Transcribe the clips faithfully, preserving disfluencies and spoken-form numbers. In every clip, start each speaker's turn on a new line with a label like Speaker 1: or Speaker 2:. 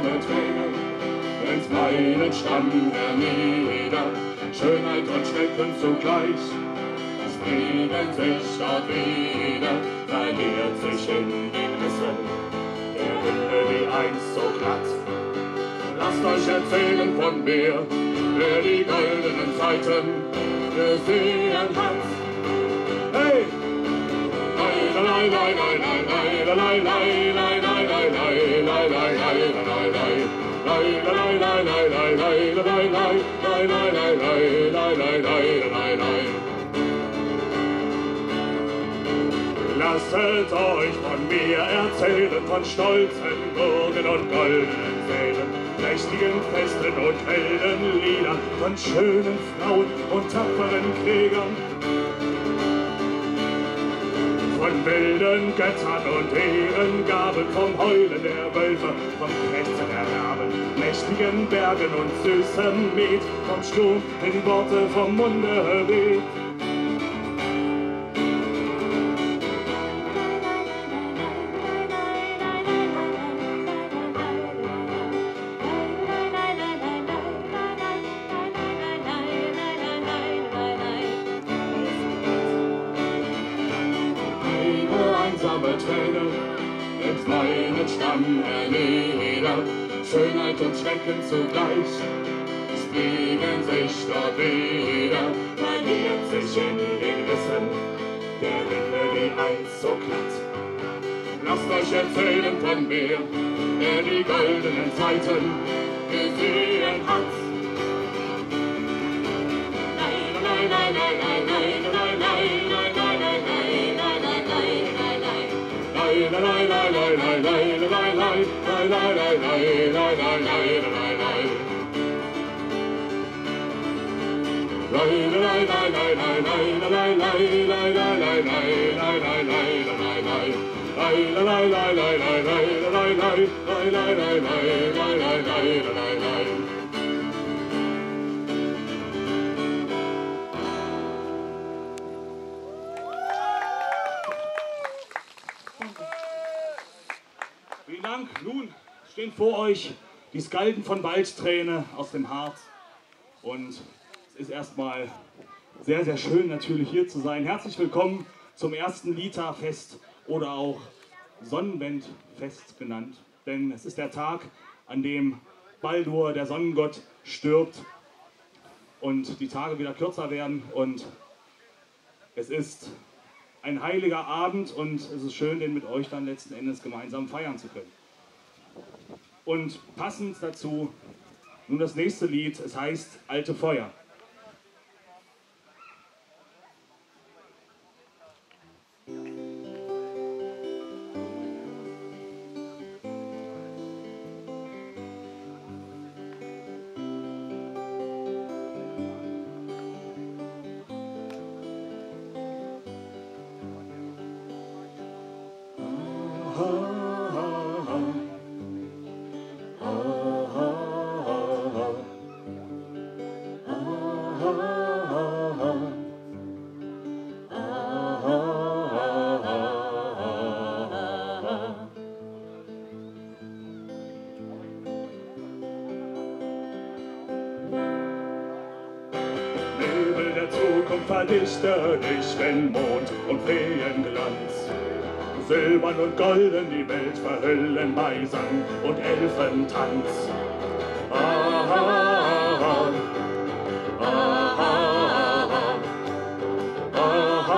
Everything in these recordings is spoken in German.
Speaker 1: einsame Tränen ins meinen Stamm hernieder. Schönheit und Schrecken zugleich spiegeln sich dort wieder, verliert sich in den Rissen der Winde wie einst so glatt. Lasst euch erzählen von mir, wer die goldenen Zeiten gesehen hat. Hey! Lei, lei, lei, lei, lei, lei, lei, lei, lei, lei, lei, lei, lei, lasset euch von mir erzählen von stolzen Burgen und goldenen Sälen, mächtigen Festen und Heldenliedern, von schönen Frauen und tapferen Kriegern, von wilden Göttern und Ehrengaben, vom Heulen der Wölfe, vom Krächzen der Raben, mächtigen Bergen und süßem Met, vom Sturm, der die Worte vom Munde weht. Tränen ins meinen Stamm hernieder. Schönheit und Schrecken zugleich spiegeln sich dort wieder, verliert sich in den Rissen der Winde wie einst so glatt. Lasst euch erzählen von mir, der die goldenen Zeiten gesehen hat. Nein, nein, nein, nein, nein, nein, nein, nein, nein, nein, nein, la la la la la la la la la la Vielen Dank. Nun stehen vor euch die Skalden von Waldträne aus dem Harz. Und es ist erstmal sehr, sehr schön natürlich hier zu sein. Herzlich willkommen zum ersten Lita-Fest oder auch Sonnenwendfest genannt. Denn es ist der Tag, an dem Baldur, der Sonnengott, stirbt und die Tage wieder kürzer werden. Und es ist ein heiliger Abend und es ist schön, den mit euch dann letzten Endes gemeinsam feiern zu können. Und passend dazu nun das nächste Lied, es heißt Alte Feuer. Verdichte dich, wenn Mond und Feenglanz silbern und golden die Welt verhüllen bei Sang und Elfentanz. Aha, aha, aha, aha,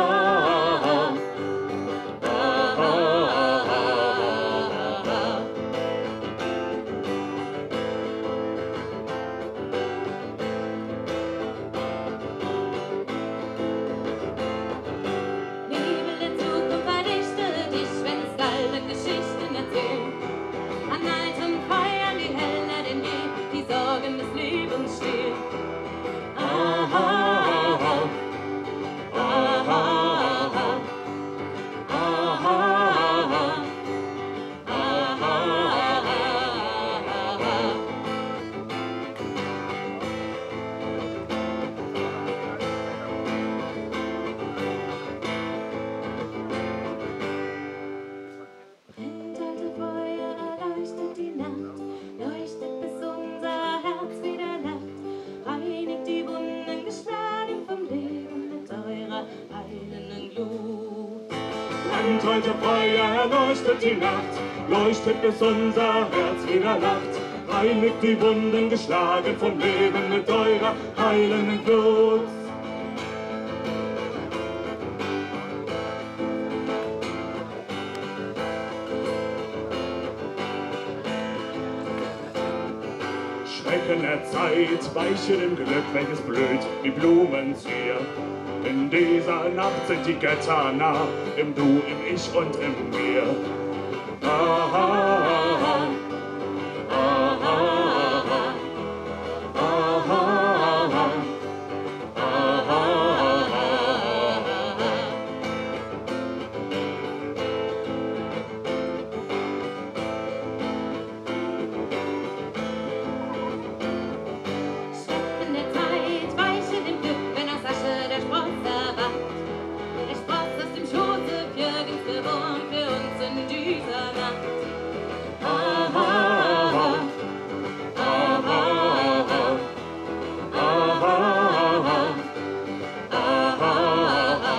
Speaker 2: Brennt alte Feuer, erleuchtet die Nacht,
Speaker 1: alte Feuer erleuchtet die Nacht, leuchtet bis unser Herz wieder lacht. Reinigt die Wunden geschlagen vom Leben mit eurer heilenden Glut. Schrecken der Zeit weiche dem Glück, welches blüht wie Blumenzier. In dieser Nacht sind die Götter nah, im Du, im Ich und im Mir. Ah, ah, ah, ah, ah, ah, ah, ah,
Speaker 2: Schrecken der Zeit weiche dem Glück, wenn aus Asche der Spross erwacht. Der Spross aus dem Schoße Jürgens geboren für uns in dieser Nacht. Ah, ah, ah, ah, ah, ah, ah, ah, ah, ah, ah.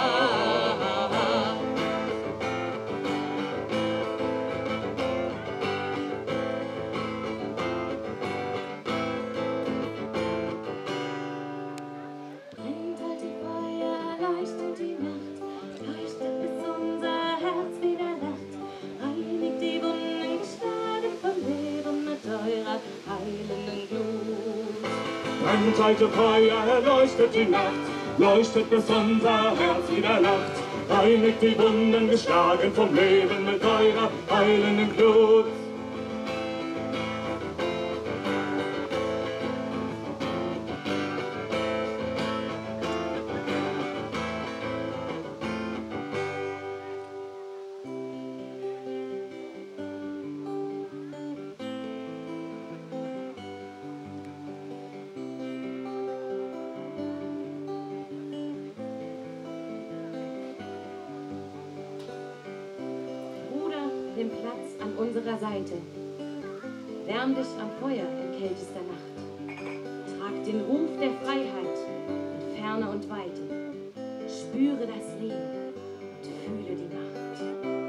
Speaker 2: Bringt alte Feuer, leuchtet die Nacht, leuchtet bis unser Herz wieder lacht. Reinigt die Wunden geschlagen vom Leben mit eurer heilenden Glut.
Speaker 1: brennt alte Feuer erleuchtet die Nacht, leuchtet bis unser Herz wieder lacht. Reinigt die Wunden geschlagen vom Leben mit eurer heilenden Glut.
Speaker 2: Bruder, nimm Platz an unserer Seite. Wärm dich am Feuer in kältester Nacht. Trag den Ruf der Freiheit in Ferne und Weite. Spüre das Leben und fühle die Macht.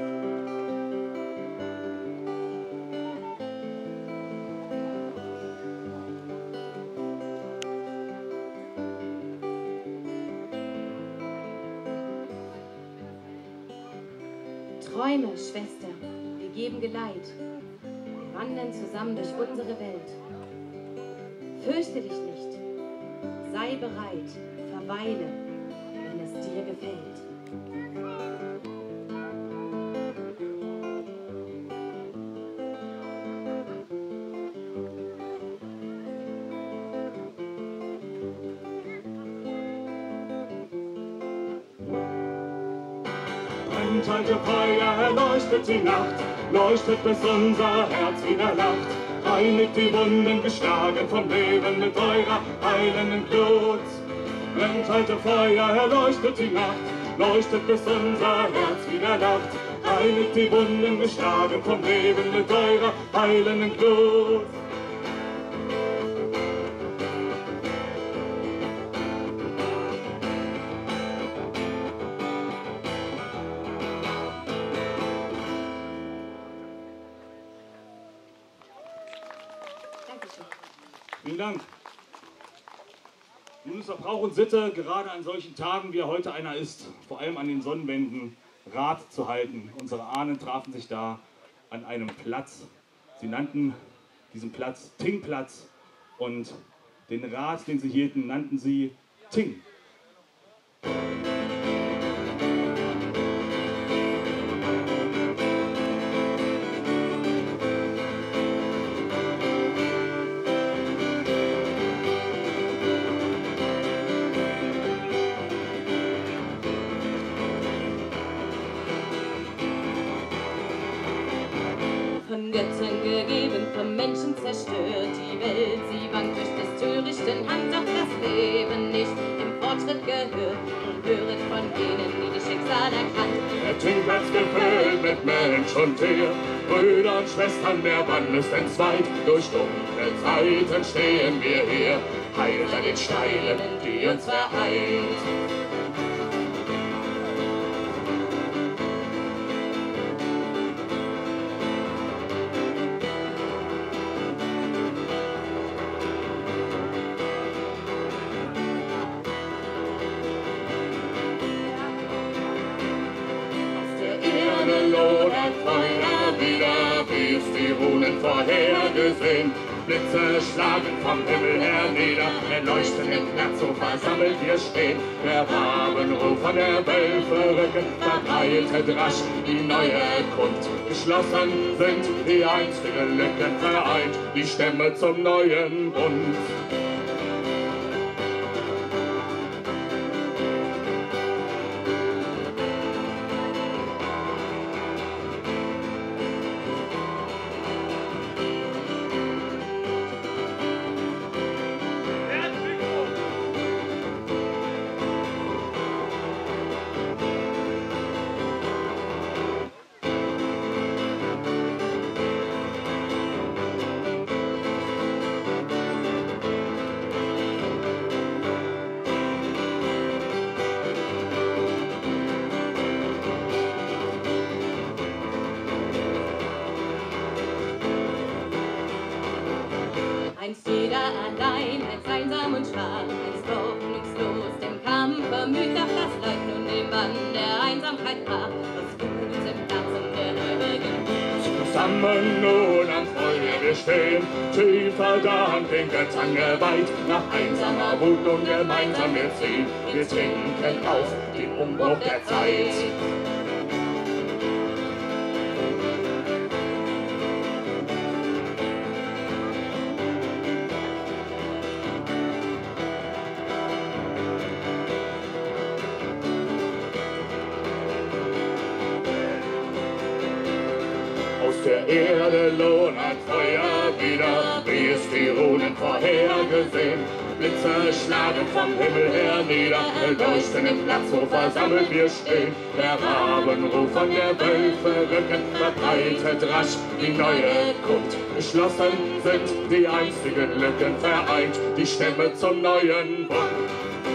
Speaker 2: Träume, Schwester, wir geben Geleit. Wir wandern zusammen durch unsere Welt. Fürchte dich nicht, sei bereit, verweile, wenn es dir gefällt.
Speaker 1: Brennt alte Feuer erleuchtet die Nacht, leuchtet bis unser Herz wieder lacht. Reinigt die Wunden geschlagen vom Leben mit eurer heilenden Glut. Brennt alte Feuer erleuchtet die Nacht, leuchtet bis unser Herz wieder lacht. Reinigt die Wunden geschlagen vom Leben mit eurer heilenden Glut.
Speaker 2: Dankeschön.
Speaker 1: Vielen Dank. Nun ist doch Brauch und Sitte, gerade an solchen Tagen, wie heute einer ist, vor allem an den Sonnenwänden, Rat zu halten. Unsere Ahnen trafen sich da an einem Platz. Sie nannten diesen Platz Tingplatz und den Rat, den sie hielten, nannten sie Ting.
Speaker 2: Von Göttern gegeben, vom Menschen zerstört die Welt. Sie wankt durch des törichten Hand, doch das Leben nicht im Fortschritt gehört. Und höret von denen, die das Schicksal erkannt.
Speaker 1: Der Tingplatz gefüllt mit Mensch und Tier, Brüder und Schwestern, wer Bann ist entzweit. Durch dunkle Zeiten stehen wir hier, heilt an den Steinen, die uns vereint. die Runen vorhergesehen. Blitze schlagen vom Himmel her nieder, erleuchten im Platz, so versammelt wir stehen. Der Rabenruf von der Wölfe Rücken verbreitet rasch die neue Kund. Geschlossen sind die einstigen Lücken vereint, die Stämme zum neuen Bund.
Speaker 2: Einst jeder allein, einst einsam und schwach, einst hoffnungslos dem Kampf bemüht, doch das läuft nun dem Bann der Einsamkeit brach, was Gutes im Herzen der ewigen Wut.
Speaker 1: Zusammen nun am Feuer wir stehen, tiefer Dank den Getange weit, nach einsamer Wut und gemeinsam wir ziehen, wir trinken auf den Umbruch der Zeit. Aus der Erde lodert Feuer wieder, wie es die Runen vorhergesehen. Blitze schlagen vom Himmel her nieder, leuchten im Platz, wo versammelt wir stehen. Der Rabenruf von der Wölfe Rücken verbreitet rasch die neue Kund. Geschlossen sind die einstigen Lücken vereint, die Stämme zum neuen Bund.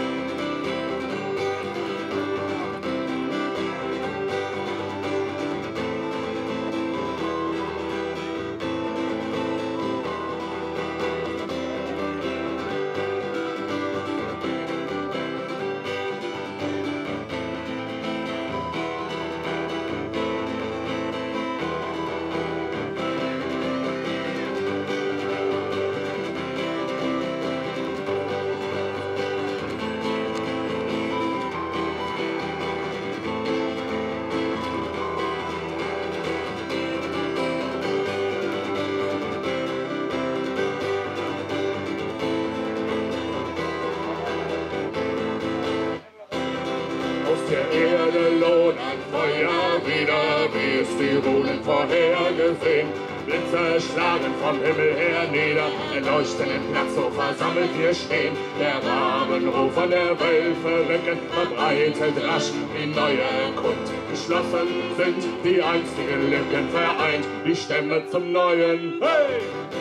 Speaker 1: Aus der Erde lodert Feuer wieder, wie es die Runen vorhergesehen. Blitze schlagen vom Himmel her nieder, erleuchten im Platz, so versammelt wir stehen. Der Rabenruf von der Wölfe Rücken verbreitet rasch die neue Kund. Geschlossen sind die einstigen Lücken vereint, die Stämme zum neuen. Hey!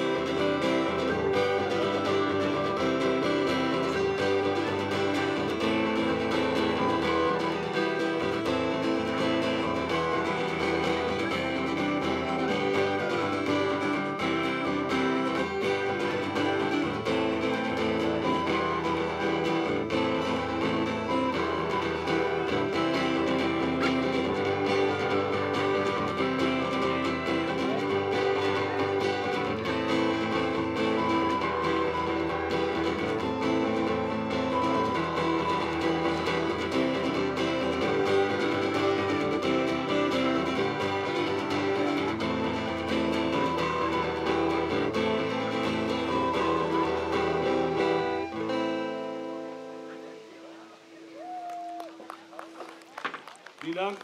Speaker 1: Vielen Dank.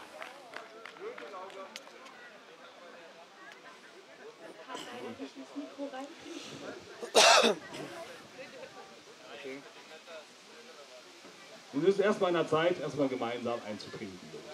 Speaker 1: Okay. Nun ist es erstmal an der Zeit, erstmal gemeinsam einzutrinken.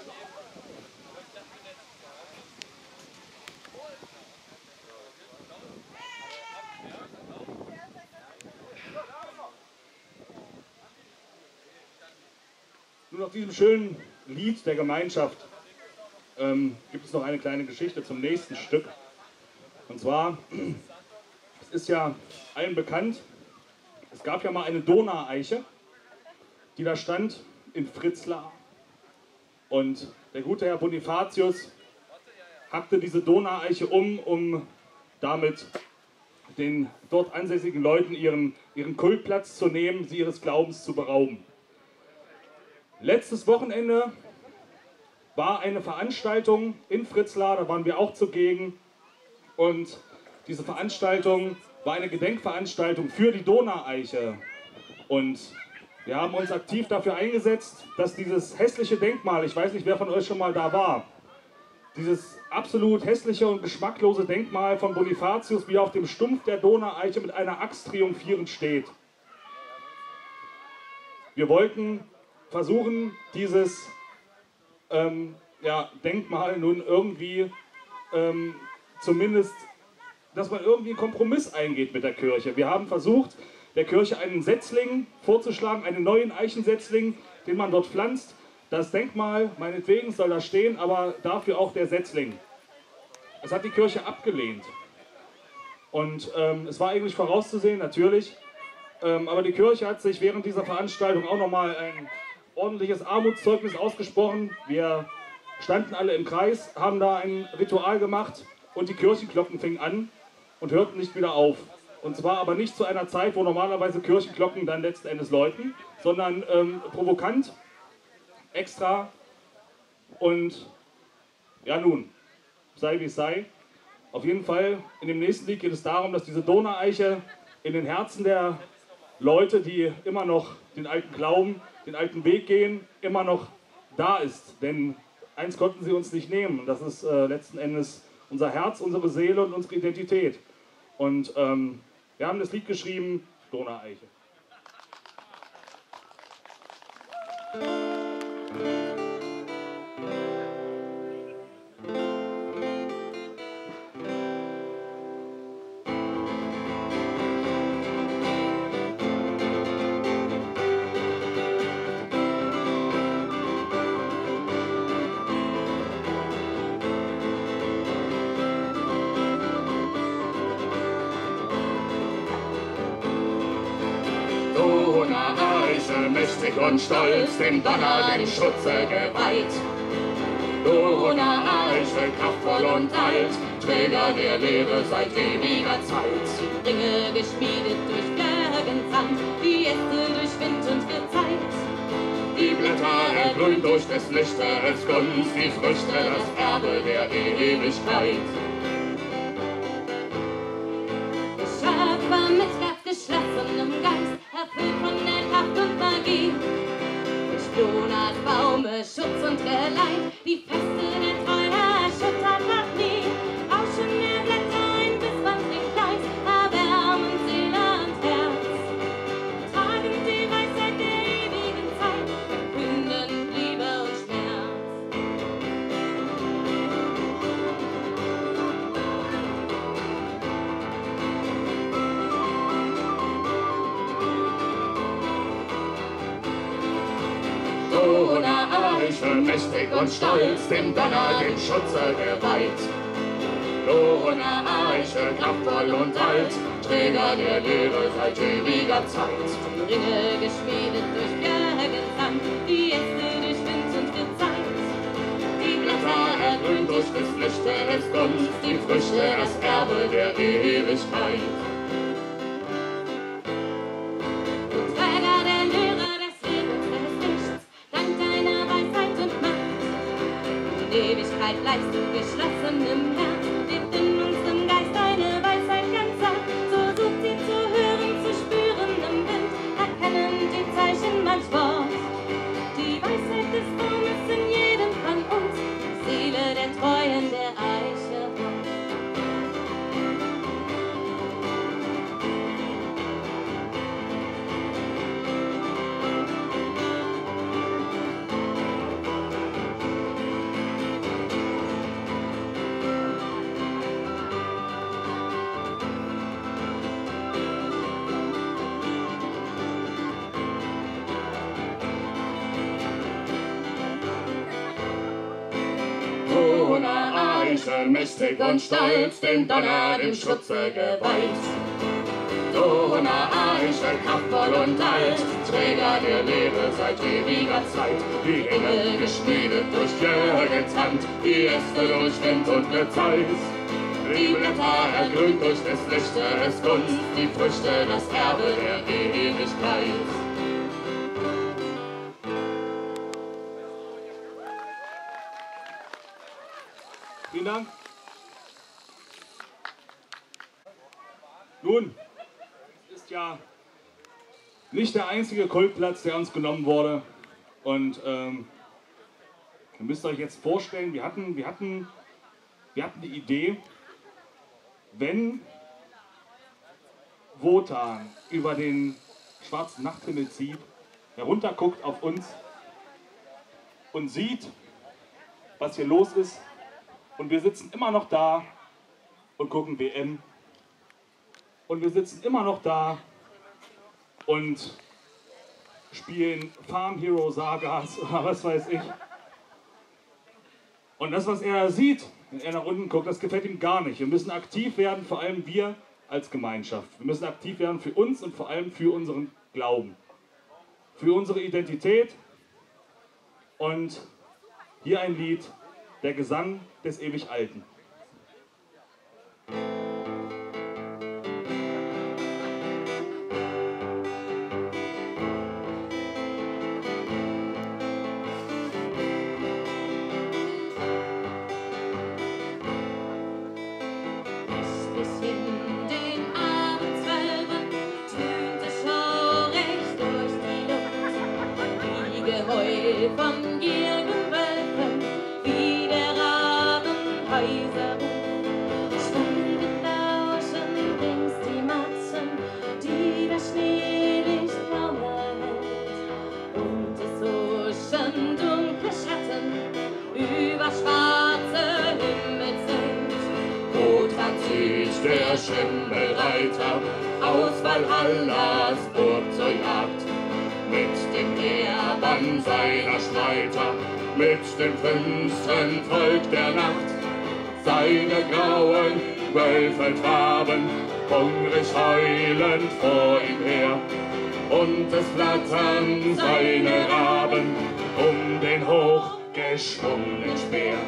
Speaker 1: Nun nach diesem schönen Lied der Gemeinschaft ähm, gibt es noch eine kleine Geschichte zum nächsten Stück. Und zwar, es ist ja allen bekannt, es gab ja mal eine Donaueiche, die da stand in Fritzlar. Und der gute Herr Bonifatius hackte diese Donaueiche um, um damit den dort ansässigen Leuten ihren, ihren Kultplatz zu nehmen, sie ihres Glaubens zu berauben. Letztes Wochenende war eine Veranstaltung in Fritzlar, da waren wir auch zugegen. Und diese Veranstaltung war eine Gedenkveranstaltung für die Donaueiche. Und wir haben uns aktiv dafür eingesetzt, dass dieses hässliche Denkmal, ich weiß nicht, wer von euch schon mal da war, dieses absolut hässliche und geschmacklose Denkmal von Bonifatius, wie er auf dem Stumpf der Donaueiche mit einer Axt triumphierend steht. Wir wollten versuchen, dieses ähm, ja, Denkmal nun irgendwie ähm, zumindest, dass man irgendwie einen Kompromiss eingeht mit der Kirche. Wir haben versucht, der Kirche einen Setzling vorzuschlagen, einen neuen Eichensetzling, den man dort pflanzt. Das Denkmal, meinetwegen, soll da stehen, aber dafür auch der Setzling. Das hat die Kirche abgelehnt. Und ähm, es war eigentlich vorauszusehen, natürlich. Ähm, aber die Kirche hat sich während dieser Veranstaltung auch nochmal ein ordentliches Armutszeugnis ausgesprochen. Wir standen alle im Kreis, haben da ein Ritual gemacht und die Kirchenglocken fingen an und hörten nicht wieder auf. Und zwar aber nicht zu einer Zeit, wo normalerweise Kirchenglocken dann letzten Endes läuten, sondern ähm, provokant, extra. Und ja nun, sei wie es sei. Auf jeden Fall, in dem nächsten Lied geht es darum, dass diese Donaueiche in den Herzen der Leute, die immer noch den alten Glauben, den alten Weg gehen, immer noch da ist. Denn eins konnten sie uns nicht nehmen. Und das ist äh, letzten Endes unser Herz, unsere Seele und unsere Identität. Und ähm, wir haben das Lied geschrieben, Donaueiche.
Speaker 3: Mächtig und stolz, dem Donner, dem Schutze geweiht. Donaueiche, kraftvoll und alt, Träger der Lehre seit ewiger Zeit.
Speaker 2: Die Ringe geschmiedet durch Bergensand, die Äste durch Wind und Gezeit.
Speaker 3: Die Blätter erglühen durch des Lichtes Gunst, die Früchte das Erbe der Ewigkeit.
Speaker 2: Der Schöpfer mit ganz geschlossenem Geist, erfüllt von der Kraft und Magie. Durch Donaus Baume Schutz und Geleit, die Feste der Treue erschüttert hat nie. Rauschen der Blätter ein bisswandring Gleis, erwärmen Seele und Herz. Tragen die Weisheit der ewigen Zeit, verkünden Liebe und Schmerz.
Speaker 3: Donaueiche, mächtig und stolz, dem Donner, dem Schutze geweiht. Donaueiche, kraftvoll und alt, Träger der Lehre seit ewiger Zeit.
Speaker 2: Die Ringe geschmiedet durch Bergensand, die Äste durch Wind und Gezeit.
Speaker 3: Die Blätter erglühen durch des Lichtes Gunst, die Früchte das Erbe der Ewigkeit.
Speaker 2: Du Träger der Lehre des Lebens, des Lichts, dank deiner Weisheit und Macht. In Ewigkeit bleibst du geschlossen im Herz, lebt in unserem Geist deine Weisheit ganz satt. So sucht sie zu hören, zu spüren im Wind, erkennen die Zeichen manch Wort. Die Weisheit des Baumes in jedem von uns, die Seele der Treuen der Eiche wohnt.
Speaker 3: Donaueiche, mächtig und stolz, dem Donner, dem Schutze geweiht. Donaueiche, kraftvoll und alt, Träger der Lehre seit ewiger Zeit. Die Ringe geschmiedet durch Jürgens Hand, die Äste durch Wind und Gezeit. Die Blätter erglüht durch des Lichtes Gunst, die Früchte das Erbe der Ewigkeit.
Speaker 1: Vielen Dank. Nun, es ist ja nicht der einzige Kultplatz, der uns genommen wurde. Und ähm, ihr müsst euch jetzt vorstellen, wir hatten, wir hatten, wir hatten die Idee, wenn Wotan über den schwarzen Nachthimmel zieht, herunterguckt auf uns und sieht, was hier los ist, und wir sitzen immer noch da und gucken W M. Und wir sitzen immer noch da und spielen Farm Hero Sagas oder was weiß ich. Und das, was er sieht, wenn er nach unten guckt, das gefällt ihm gar nicht. Wir müssen aktiv werden, vor allem wir als Gemeinschaft. Wir müssen aktiv werden für uns und vor allem für unseren Glauben, für unsere Identität. Und hier ein Lied, der Gesang des ewig Alten.
Speaker 2: Von gierigen Wölfen, wie der Raben heiser ruft. Schweigend lauschen rings die Matten, die das Schneelicht kaum erhält. Und es huschen dunkle Schatten über schwarze Himmel sind.
Speaker 3: Wotan zieht der Schimmelreiter aus Valhallas Burg zur Jagd. Mit dem Heerbann seiner Streiter, mit dem finstern Volk der Nacht. Seine grauen Wölfe traben, hungrig heulend vor ihm her. Und es flattern seine Raben um den hochgeschwungenen Speer.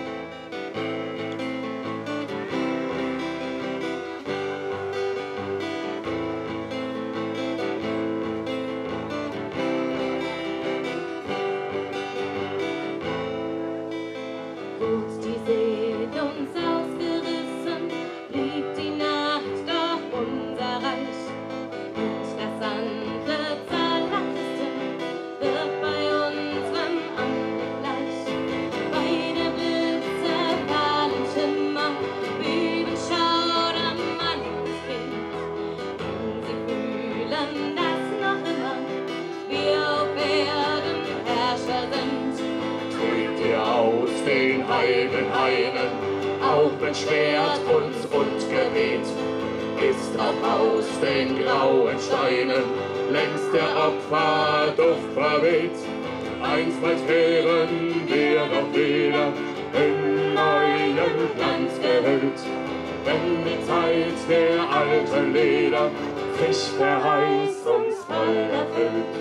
Speaker 3: Auch mit Schwert und Rundgeweht ist auch aus den grauen Steinen längst der Opferduft verweht. Einstmals wären wir doch wieder in neuen Glanz gehüllt, wenn die Zeit der alten Leder sich verheißungsvoll erfüllt.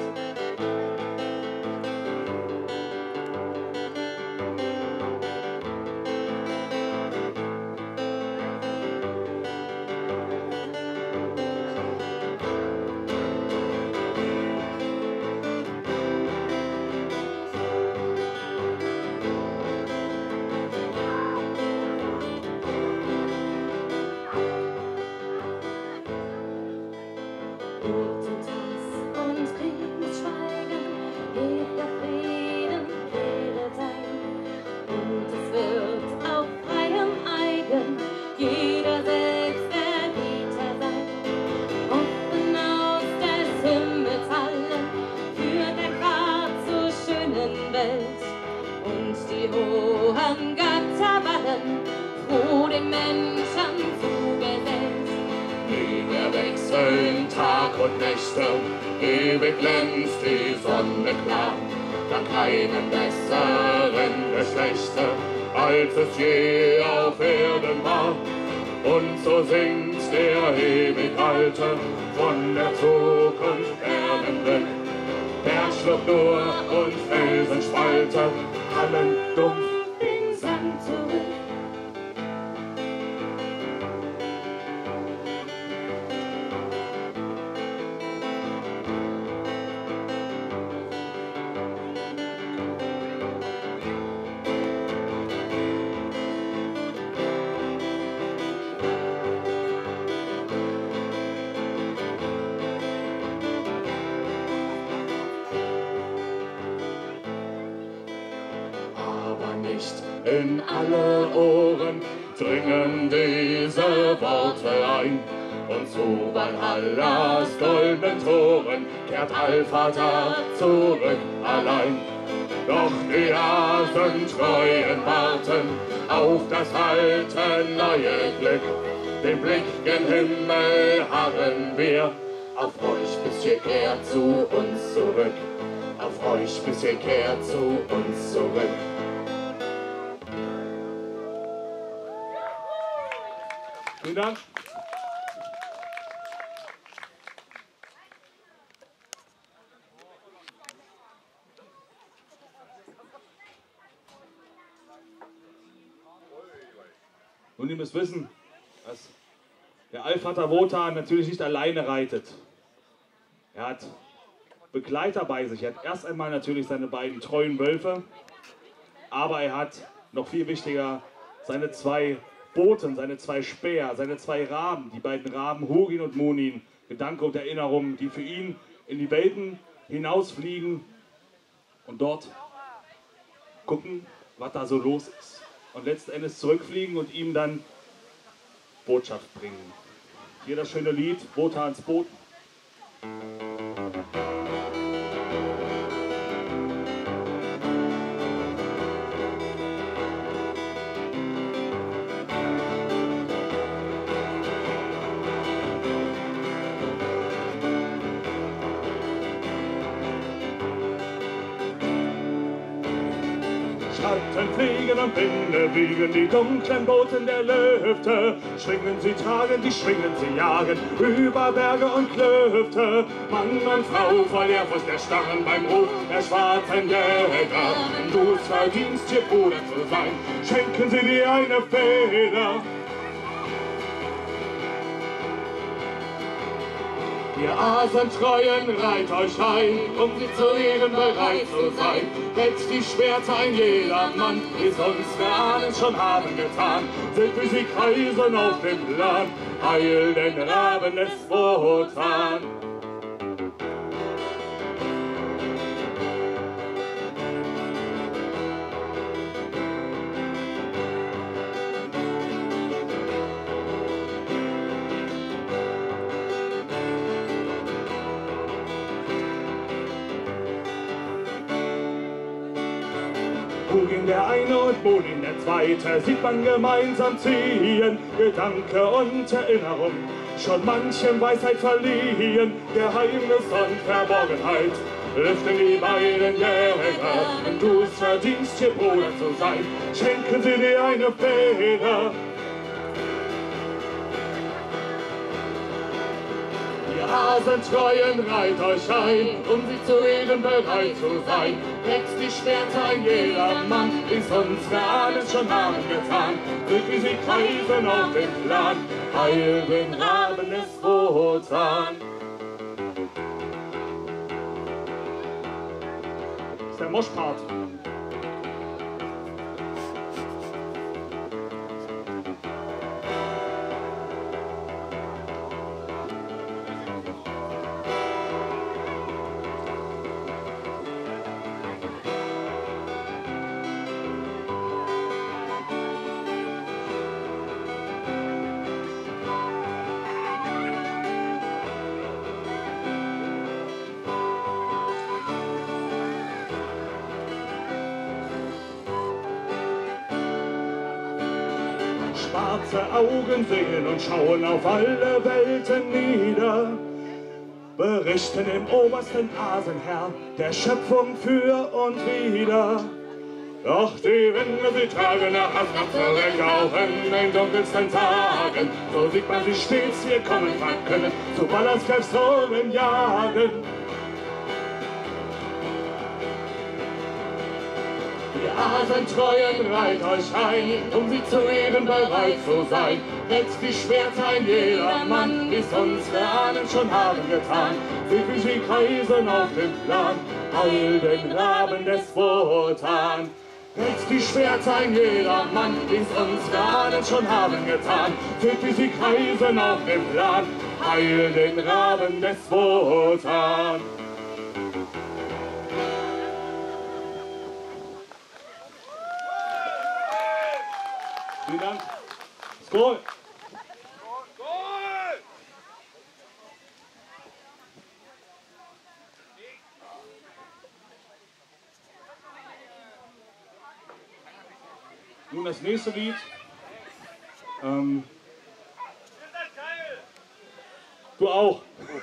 Speaker 3: Ewig glänzt die Sonne klar, dank keinem besseren Geschlechter, als es je auf Erden war. Und so singt der ewig Alte von der Zukunft Erdenglück. Bergschlucht nur und Felsenspalte hallen dumpf den Sand zurück. in alle Ohren dringen diese Worte ein. Und zu Valhallas goldenen Toren kehrt Allvater zurück allein. Doch die Asentreuen warten auf das alte neue Glück. Den Blick gen Himmel harren wir, auf euch bis ihr kehrt zu uns zurück. Auf euch bis ihr kehrt zu uns zurück.
Speaker 1: Vielen Dank. Nun, ihr müsst wissen, dass der Allvater Wotan natürlich nicht alleine reitet. Er hat Begleiter bei sich. Er hat erst einmal natürlich seine beiden treuen Wölfe, aber er hat, noch viel wichtiger, seine zwei Boten, seine zwei Späher, seine zwei Raben, die beiden Raben Hugin und Munin, Gedanke und Erinnerung, die für ihn in die Welten hinausfliegen und dort gucken, was da so los ist. Und letzten Endes zurückfliegen und ihm dann Botschaft bringen. Hier das schöne Lied, Wotans Boten. Schatten fliegen und Winde wiegen die dunklen Boten der Lüfte. Schwingen sie tragen, die schwingen sie jagen über Berge und Klüfte. Mann und Frau voll Ehrfurcht erstarren beim Ruf der schwarzen Jäger. Du's verdienst, ihr Bruder zu sein, schenken sie dir eine Feder. Ihr Asentreuen, reiht euch ein, um sie zu ehren bereit zu sein. Wetzt die Schwerter ein jedermann, wie es unsere Ahnen schon haben getan. Seht, wie sie kreisen auf dem Land, heil den Raben des Wotan. Hugin der eine und Munin der zweite, sieht man gemeinsam ziehen, Gedanke und Erinnerung, schon manchem Weisheit verliehen, Geheimnis und Verborgenheit, lüften die beiden Jäger, wenn du's verdienst, ihr Bruder zu sein, schenken sie dir eine Feder. Ihr Asentreuen, reiht euch ein, um sie zu ehren bereit zu sein. Wetzt die Schwerter ein jedermann, wie's unsere Ahnen schon haben getan. Seht, wie sie kreisen auf dem Plan, heil den Raben des Wotan. Das ist der Moschpart. Schwarze Augen sehen und schauen auf alle Welten nieder, berichten im obersten Asenherr der Schöpfung für und wieder. Doch die Winde, sie tragen nach Asgard zurück, auch in den dunkelsten Tagen. So sieht man sie stets hier kommen wackelen, zu Valhallas Toren jagen. Ihr Asentreuen, reiht euch ein, um sie zu ehren bereit zu sein. Wetzt die Schwerter ein jedermann, wie's unsere Ahnen schon haben getan. Seht, wie sie kreisen auf dem Plan, heil den Raben des Wotan. Wetzt die Schwerter ein jedermann, wie's unsere Ahnen schon haben getan. Seht, wie sie kreisen auf dem Plan, heil den Raben des Wotan. Skål! Nun das nächste Lied. Ähm, du auch.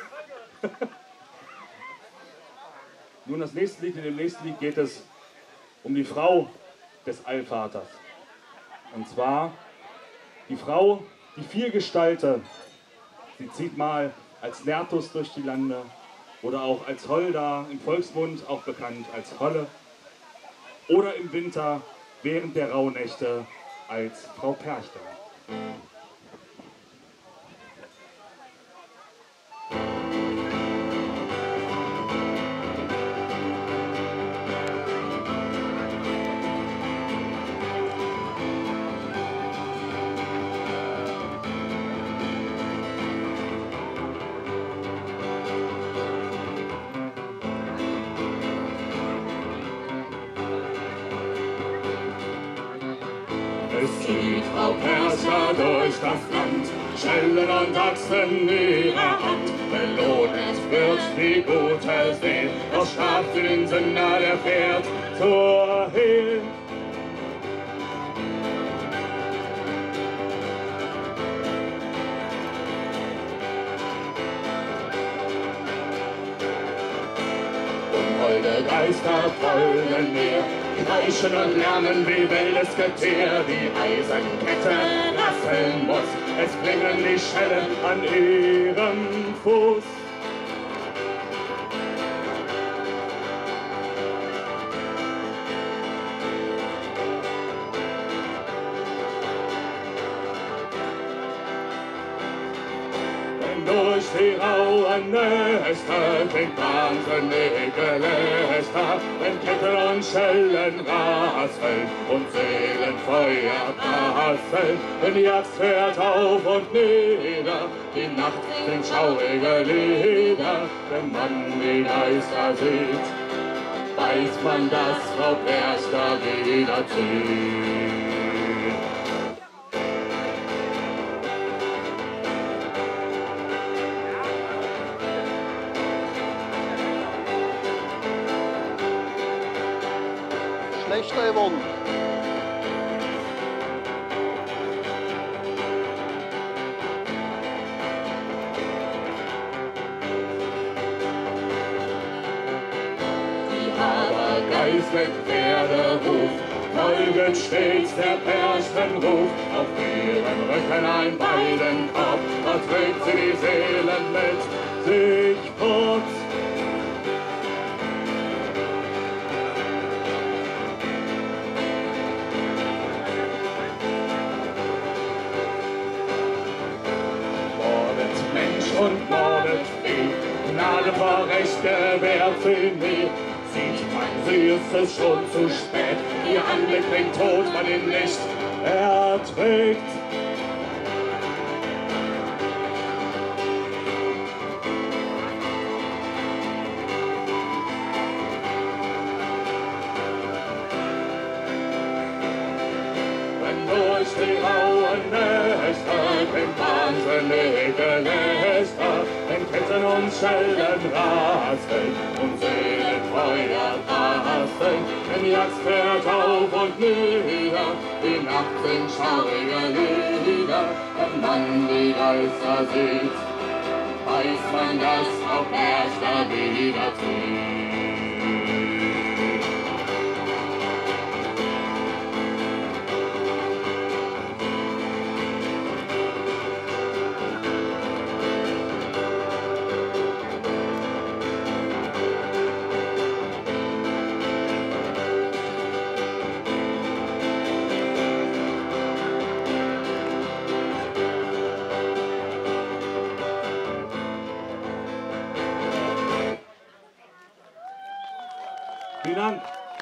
Speaker 1: Nun das nächste Lied. In dem nächsten Lied geht es um die Frau des Allvaters. Und zwar die Frau, die Vielgestalte. Sie zieht mal als Nertus durch die Lande oder auch als Holda, im Volksmund auch bekannt als Holle. Oder im Winter während der Rauhnächte als Frau Perchter.
Speaker 3: Es zieht Frau Perser durch das Land, Schellen und Achsen in ihrer Hand. Belohnt wird die gute See, doch straft für den Sünder, der fährt zur Hehl. Unholde Geister folgen mir, kreischen und lärmen wie wildes Getier. Die Eisenkette rasseln muss, es klingen die Schellen an ihrem Fuß. Durch die rauen Nester klingt wahnsinnige Läster, wenn Ketten und Schellen rasseln und Seelenfeuer prasseln. Denn die Axt fährt auf und nieder, die Nacht singt schaurige Lieder. Wenn man die Geister sieht, weiß man, dass Frau Perster wieder zieht.
Speaker 4: Schlechter geworden.
Speaker 3: Die Habergeist mit Pferderuf folget stets der Perstenruf. Auf ihren Rücken ein Weidenkorb, da trägt sie die Seelen mit sich fort. Und mordet Vieh, Gnade vor Recht gewährt sie nie. Sieht man, sie ist es schon zu spät, ihr Anblick bringt Tod, man ihn nicht erträgt. Durch die rauen Nächte klingt wahnsinnige Läster, wenn Ketten und Schellen rasseln und Seelenfeuer rasseln. Wenn die Axt fährt auf und nieder, die Nacht sind schaurige Lieder. Wenn man die Geister sieht, weiß man, dass Frau Perster wieder zieht.
Speaker 1: Vielen Dank.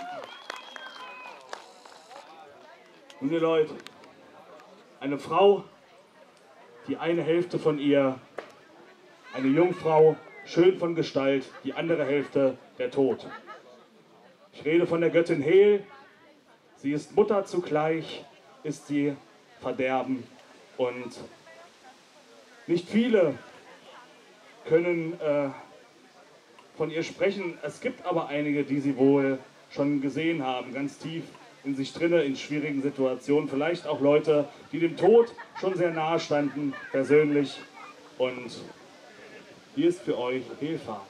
Speaker 1: Nun, ihr Leute, eine Frau, die eine Hälfte von ihr, eine Jungfrau, schön von Gestalt, die andere Hälfte der Tod. Ich rede von der Göttin Hel. Sie ist Mutter zugleich, ist sie Verderben Und nicht viele können äh, von ihr sprechen. Es gibt aber einige, die sie wohl schon gesehen haben, ganz tief in sich drinne, in schwierigen Situationen. Vielleicht auch Leute, die dem Tod schon sehr nahe standen, persönlich. Und hier ist für euch Hellfahrt.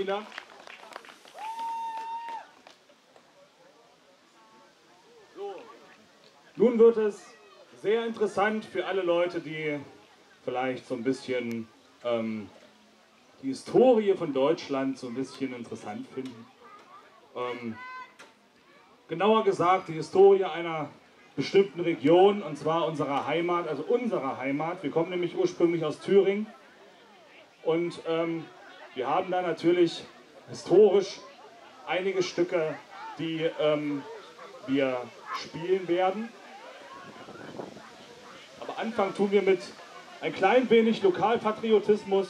Speaker 1: Vielen Dank. So. Nun wird es sehr interessant für alle Leute, die vielleicht so ein bisschen ähm, die Historie von Deutschland so ein bisschen interessant finden. Ähm, genauer gesagt, die Historie einer bestimmten Region, und zwar unserer Heimat, also unserer Heimat. Wir kommen nämlich ursprünglich aus Thüringen und ähm, wir haben da natürlich historisch einige Stücke, die ähm, wir spielen werden. Aber anfangen tun wir mit ein klein wenig Lokalpatriotismus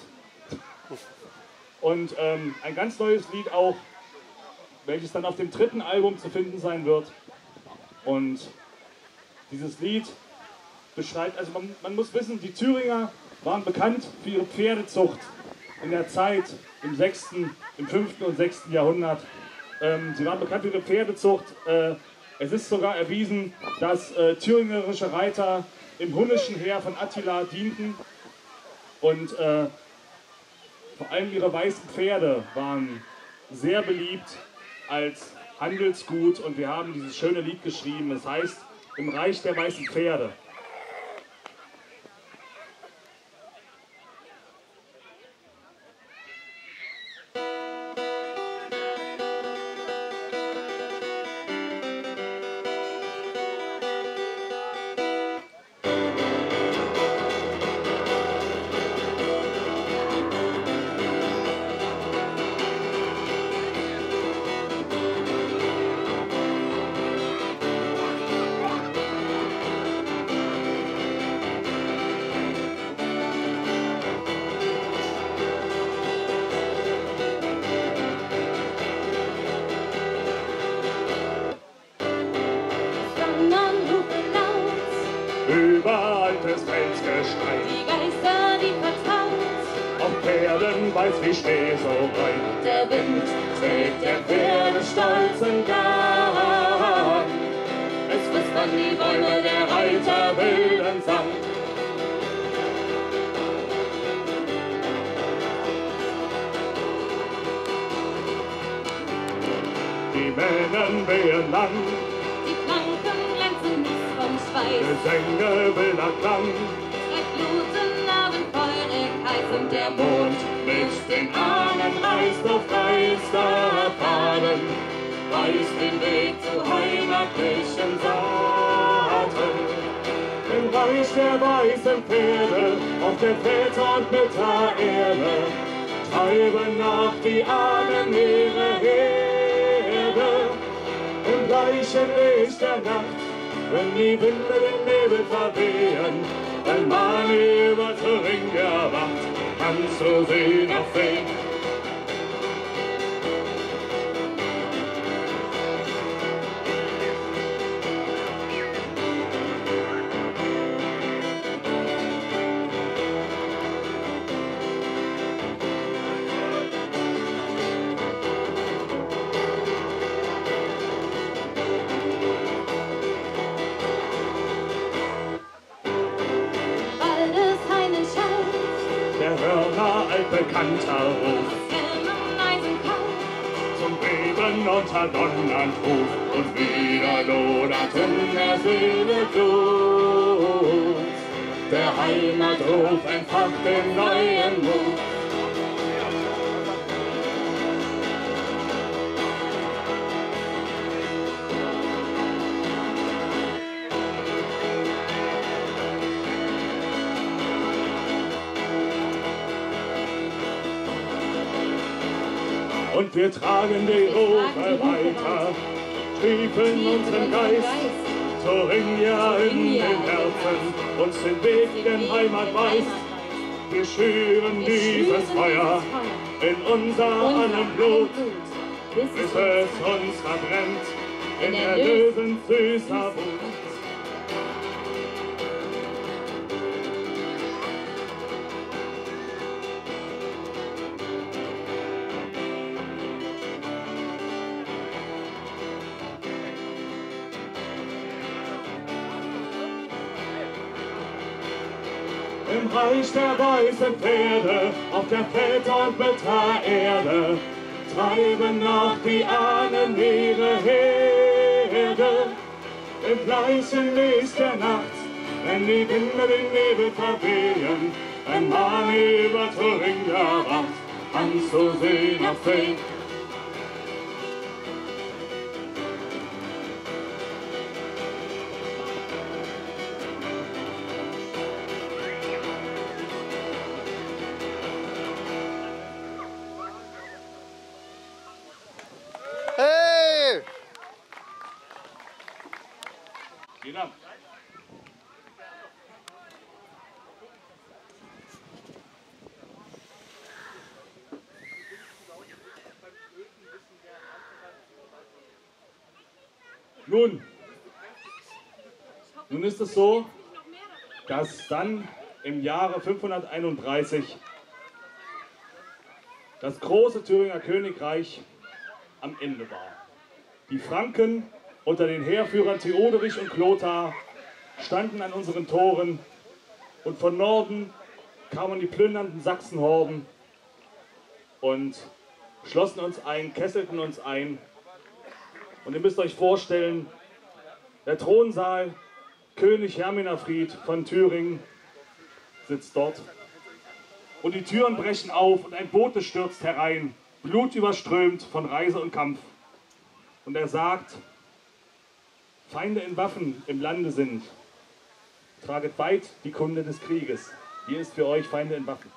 Speaker 1: und ähm, ein ganz neues Lied auch, welches dann auf dem dritten Album zu finden sein wird. Und dieses Lied beschreibt, also man, man muss wissen, die Thüringer waren bekannt für ihre Pferdezucht in der Zeit im sechsten, im fünften und sechsten Jahrhundert. Ähm, sie waren bekannt für ihre Pferdezucht. Äh, es ist sogar erwiesen, dass äh, thüringerische Reiter im hunnischen Heer von Attila dienten und äh, vor allem ihre weißen Pferde waren sehr beliebt als Handelsgut und wir haben dieses schöne Lied geschrieben. Es heißt Im Reich der weißen Pferde.
Speaker 3: Über altes Felsgestein,
Speaker 2: Die Geister, die vertraut,
Speaker 3: auf Pferden weiß wie Schnee so rein.
Speaker 2: der Wind
Speaker 3: Trägt der Pferde stolzen Gang. Es wispern die Bäume, der Reiter wilden Sang. Die Männen wehen lang,
Speaker 2: die Planken glänzen nicht vom Schweiß.
Speaker 3: Gesänge wilder Klang.
Speaker 2: Trägt Bluten, abenteurig heiß
Speaker 3: Und der Mond mit den Ahnen reißt auf Geisterfahnen, weist den Weg zu heimatlichen Saaten. Im Reich der weißen Pferde, auf der Väter und Mütter Erde, treiben nach die Ahnen ihre Herde. Im gleichen Licht der Nacht, wenn die Winde den Nebel verwehen, wenn man über Thüringen erwacht, kannst du sie noch sehen.
Speaker 2: Waldesheine schaut,
Speaker 3: Der Hörner altbekannter Ruf,
Speaker 2: Helmen eisenkalt,
Speaker 3: zum Beben unter Donnerruf, und wieder lodert in der Seele Blut. Der Heimatruf entfacht den neuen Mut. Und wir tragen die Rufe weiter, tief in unseren Geist, Thüringer in den Herzen, uns den Weg in Heimat weist. Wir schüren dieses Feuer in unser allem Blut, bis es uns verbrennt in erlösend süßer Wut. Im Reich der weißen Pferde, auf der Väter und Mütter Erde,
Speaker 1: treiben noch die Ahnen ihre Herde im bleichen Licht der Nacht, wenn die Winde den Nebel verwehen, ein Mann über Thuringia wacht, anzusehen auf See.
Speaker 4: Hey!
Speaker 1: Vielen Dank. Nun, nun ist es so, dass dann im Jahre fünfhunderteinunddreißig das große Thüringer Königreich am Ende war. Die Franken unter den Heerführern Theoderich und Clothar standen an unseren Toren und von Norden kamen die plündernden Sachsenhorden und schlossen uns ein, kesselten uns ein. Und ihr müsst euch vorstellen, der Thronsaal, König Herminafried von Thüringen sitzt dort. Und die Türen brechen auf und ein Bote stürzt herein, blutüberströmt von Reise und Kampf. Und er sagt, Feinde in Waffen im Lande sind, traget weit die Kunde des Krieges. Hier ist für euch Feinde in Waffen.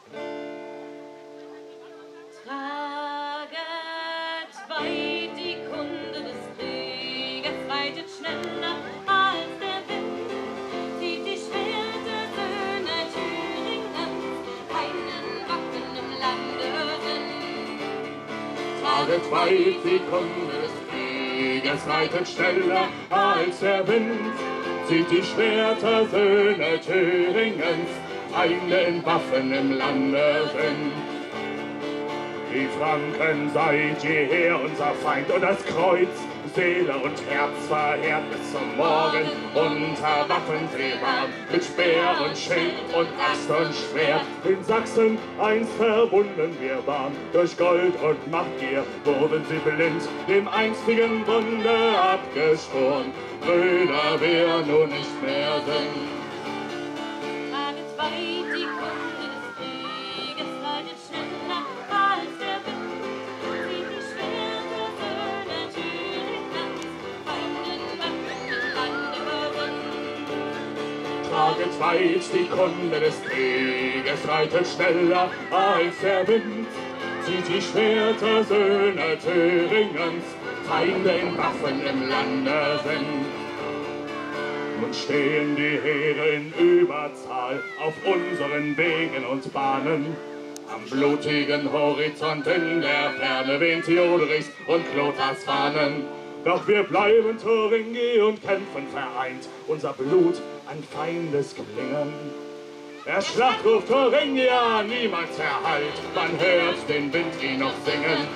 Speaker 2: Traget weit die Kunde des Krieges, reitet schneller als der Wind, zieht die Schwerter Söhne Thüringens, keinen Waffen im Lande sind.
Speaker 3: Traget weit die Kunde des Krieges, reitet schneller als der Wind, zieht die Schwerter Söhne Thüringens, Feinde in Waffen im Lande sind. Die Franken seid jeher unser Feind und das Kreuz, Seele und Herz verheert bis zum Morgen. Unter Waffen sie waren, mit Speer und Schild und Axt und Schwert.
Speaker 1: In Sachsen einst verbunden wir waren, durch Gold und Machtgier wurden sie blind,
Speaker 3: Dem einstigen Bunde abgeschworen, Brüder wir nun nicht mehr sind.
Speaker 2: Traget weit die Kunde des Krieges, reitet schneller als der Wind, zieht die Schwerter Söhne Thüringens, Feinde in Waffen im Lande sind.
Speaker 3: Traget weit die Kunde des Krieges, reitet schneller als der Wind, zieht die Schwerter Söhne Thüringens, Feinde in Waffen im Lande sind. Nun stehen die Heere in Überzahl auf unseren Wegen und Bahnen. Am blutigen Horizont in der Ferne wehen Theoderichs und Clothars Fahnen.
Speaker 1: doch wir bleiben Thuringi und kämpfen vereint, unser Blut an Feindesklingen.
Speaker 3: Der Schlachtruf Thuringia, niemals Erhalt, man hört den Wind ihn noch singen.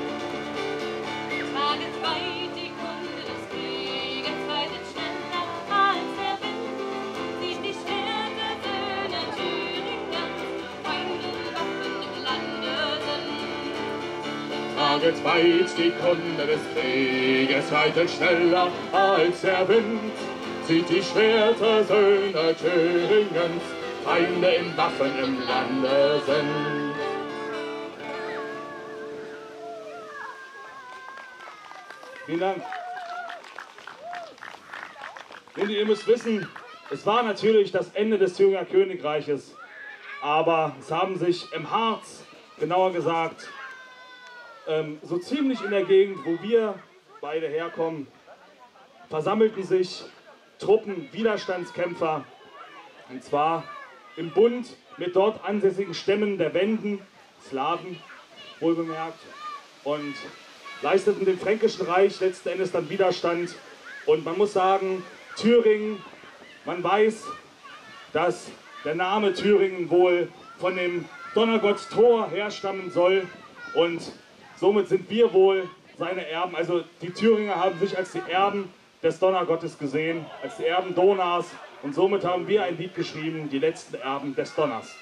Speaker 2: Traget weit die Kunde des Krieges, reitet schneller als der Wind, zieht die Schwerter Söhne Thüringens, Feinde Waffen im Lande sind.
Speaker 3: Traget weit die Kunde des Krieges, reitet schneller als der Wind, zieht die Schwerter Söhne Thüringens, Feinde in Waffen im Lande sind.
Speaker 1: Vielen Dank. Denn ihr müsst wissen, es war natürlich das Ende des Thüringer Königreiches, aber es haben sich im Harz, genauer gesagt, ähm, so ziemlich in der Gegend, wo wir beide herkommen, versammelten sich Truppen, Widerstandskämpfer, und zwar im Bund mit dort ansässigen Stämmen der Wenden, Slawen, wohlbemerkt, und leisteten dem Fränkischen Reich letzten Endes dann Widerstand. Und man muss sagen, Thüringen, man weiß, dass der Name Thüringen wohl von dem Donnergott Thor herstammen soll, und somit sind wir wohl seine Erben. Also die Thüringer haben sich als die Erben des Donnergottes gesehen, als die Erben Donars, und somit haben wir ein Lied geschrieben, die letzten Erben des Donners.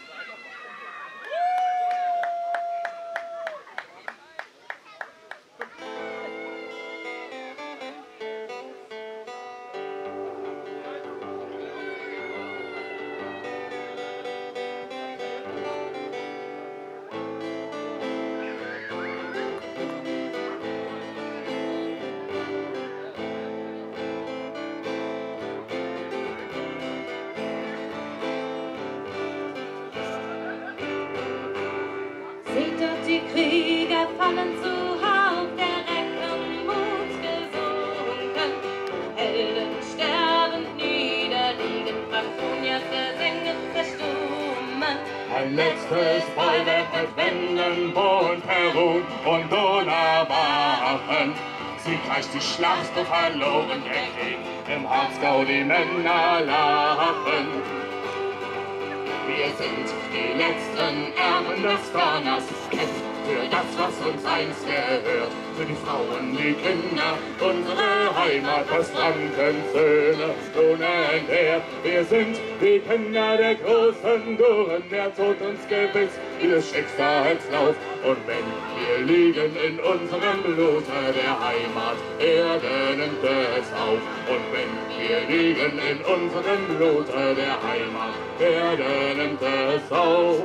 Speaker 3: ein letztes Feuerwerk mit Wänden, Bohlen, Perun und Donauwachen. Siegreich die Schlacht doch verloren, der Krieg im Harzgau, die Männer lachen. Wir sind die letzten Erben des Donners, kämpfen für das, was uns einst gehört, für die Frauen, die Kinder, unsere Heimat, das Frankens Söhne, unentehrt. Wir sind die Kinder der großen Duren, der Tod uns gewiss, wie des Schicksalslauf. Und wenn wir liegen in unserem Blute der Heimat, Erde nimmt es auf. Und wenn wir liegen in unserem Blute der Heimat, Erde nimmt es auf.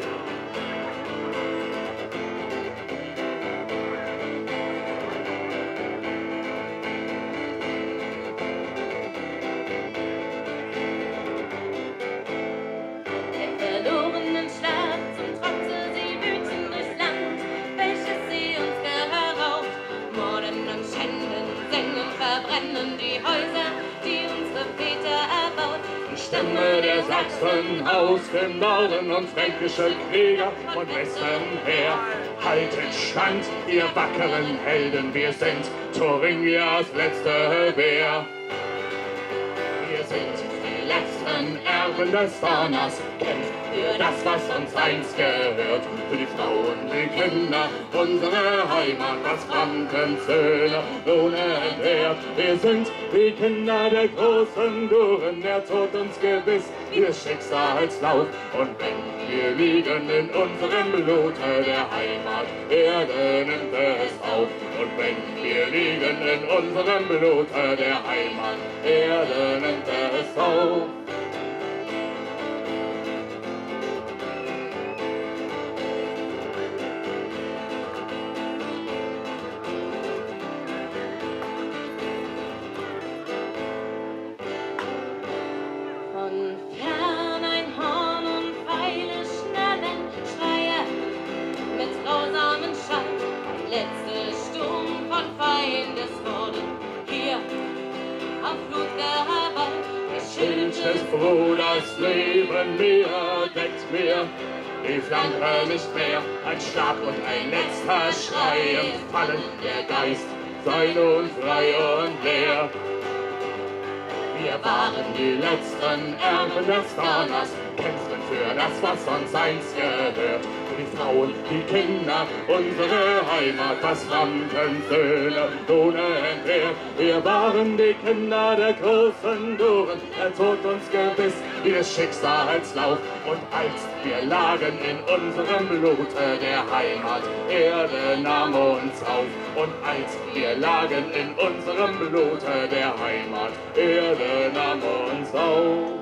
Speaker 3: Stimme der Sachsen aus dem Norden und fränkische Krieger von Westen her. Haltet Stand, ihr wackeren Helden, wir sind Thuringias letzte Wehr. Wir sind die letzten Erben des Donners, kämpft für das, was uns einst gehört, für die Frauen, die Kinder, unsere Heimat, das Frankens Söhne, unentehrt. Wir sind die Kinder der großen Duren, der Tod uns gewiss, wie des Schicksalslauf. Und wenn wir liegen in unserem Blute der Heimat, Erde nimmt es auf. Und wenn wir liegen in unserem Blute der Heimat, Erde nimmt es auf. Des Bruders Leben mir deckt mir die Flanke nicht mehr. Ein Schlag und ein letzter Schrei, im Fallen der Geist sei nun frei und leer. Wir waren die letzten Erben des Donners, kämpften für das, was uns einst gehört, für die Frauen, die Kinder, unsere Heimat, das Frankens Söhne, unentehrt. Wir waren die Kinder der großen Duren, der Tod uns gewiss, wie des Schicksalslauf. Und als wir lagen in unserem Blute der Heimat, Erde nahm uns auf. Und als wir lagen in unserem Blute der Heimat, Erde nahm uns auf.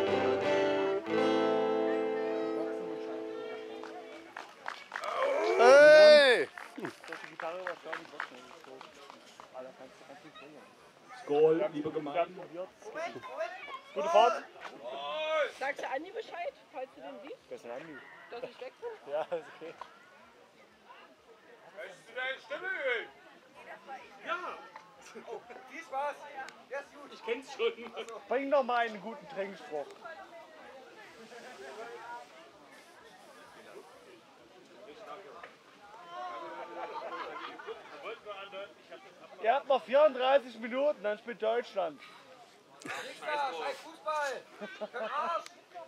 Speaker 4: Hey!
Speaker 1: Skol, liebe Gemeinde.
Speaker 5: Gute Fahrt.
Speaker 6: Sagst du Andi Bescheid, falls du den siehst?
Speaker 5: Das ist Andi.
Speaker 6: Dass ich weg bin?
Speaker 5: Ja, ist okay.
Speaker 7: Möchtest du deine Stimme hören? Ja! Oh, dies war's. Ja, ist gut.
Speaker 1: Ich kenn's schon.
Speaker 5: Bring doch mal einen guten Trinkspruch. Ihr habt noch vierunddreißig Minuten, dann spielt Deutschland.
Speaker 7: Nicht wahr, scheiß Fußball! Für den Arsch!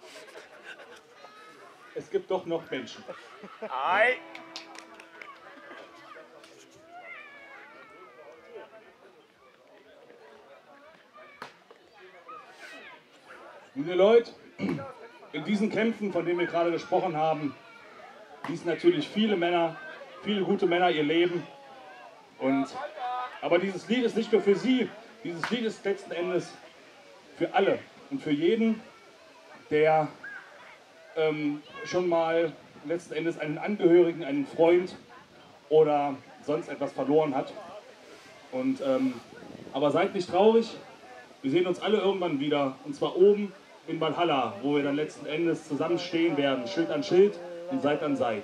Speaker 1: Es gibt doch noch Menschen.
Speaker 5: Ei.
Speaker 1: Liebe Leute, in diesen Kämpfen, von denen wir gerade gesprochen haben, ließen natürlich viele Männer, viele gute Männer ihr Leben. Und, aber dieses Lied ist nicht nur für sie, dieses Lied ist letzten Endes für alle und für jeden, der ähm, schon mal letzten Endes einen Angehörigen, einen Freund oder sonst etwas verloren hat. Und, ähm, aber seid nicht traurig, wir sehen uns alle irgendwann wieder, und zwar oben in Valhalla, wo wir dann letzten Endes zusammenstehen werden, Schild an Schild und Seite an Seite.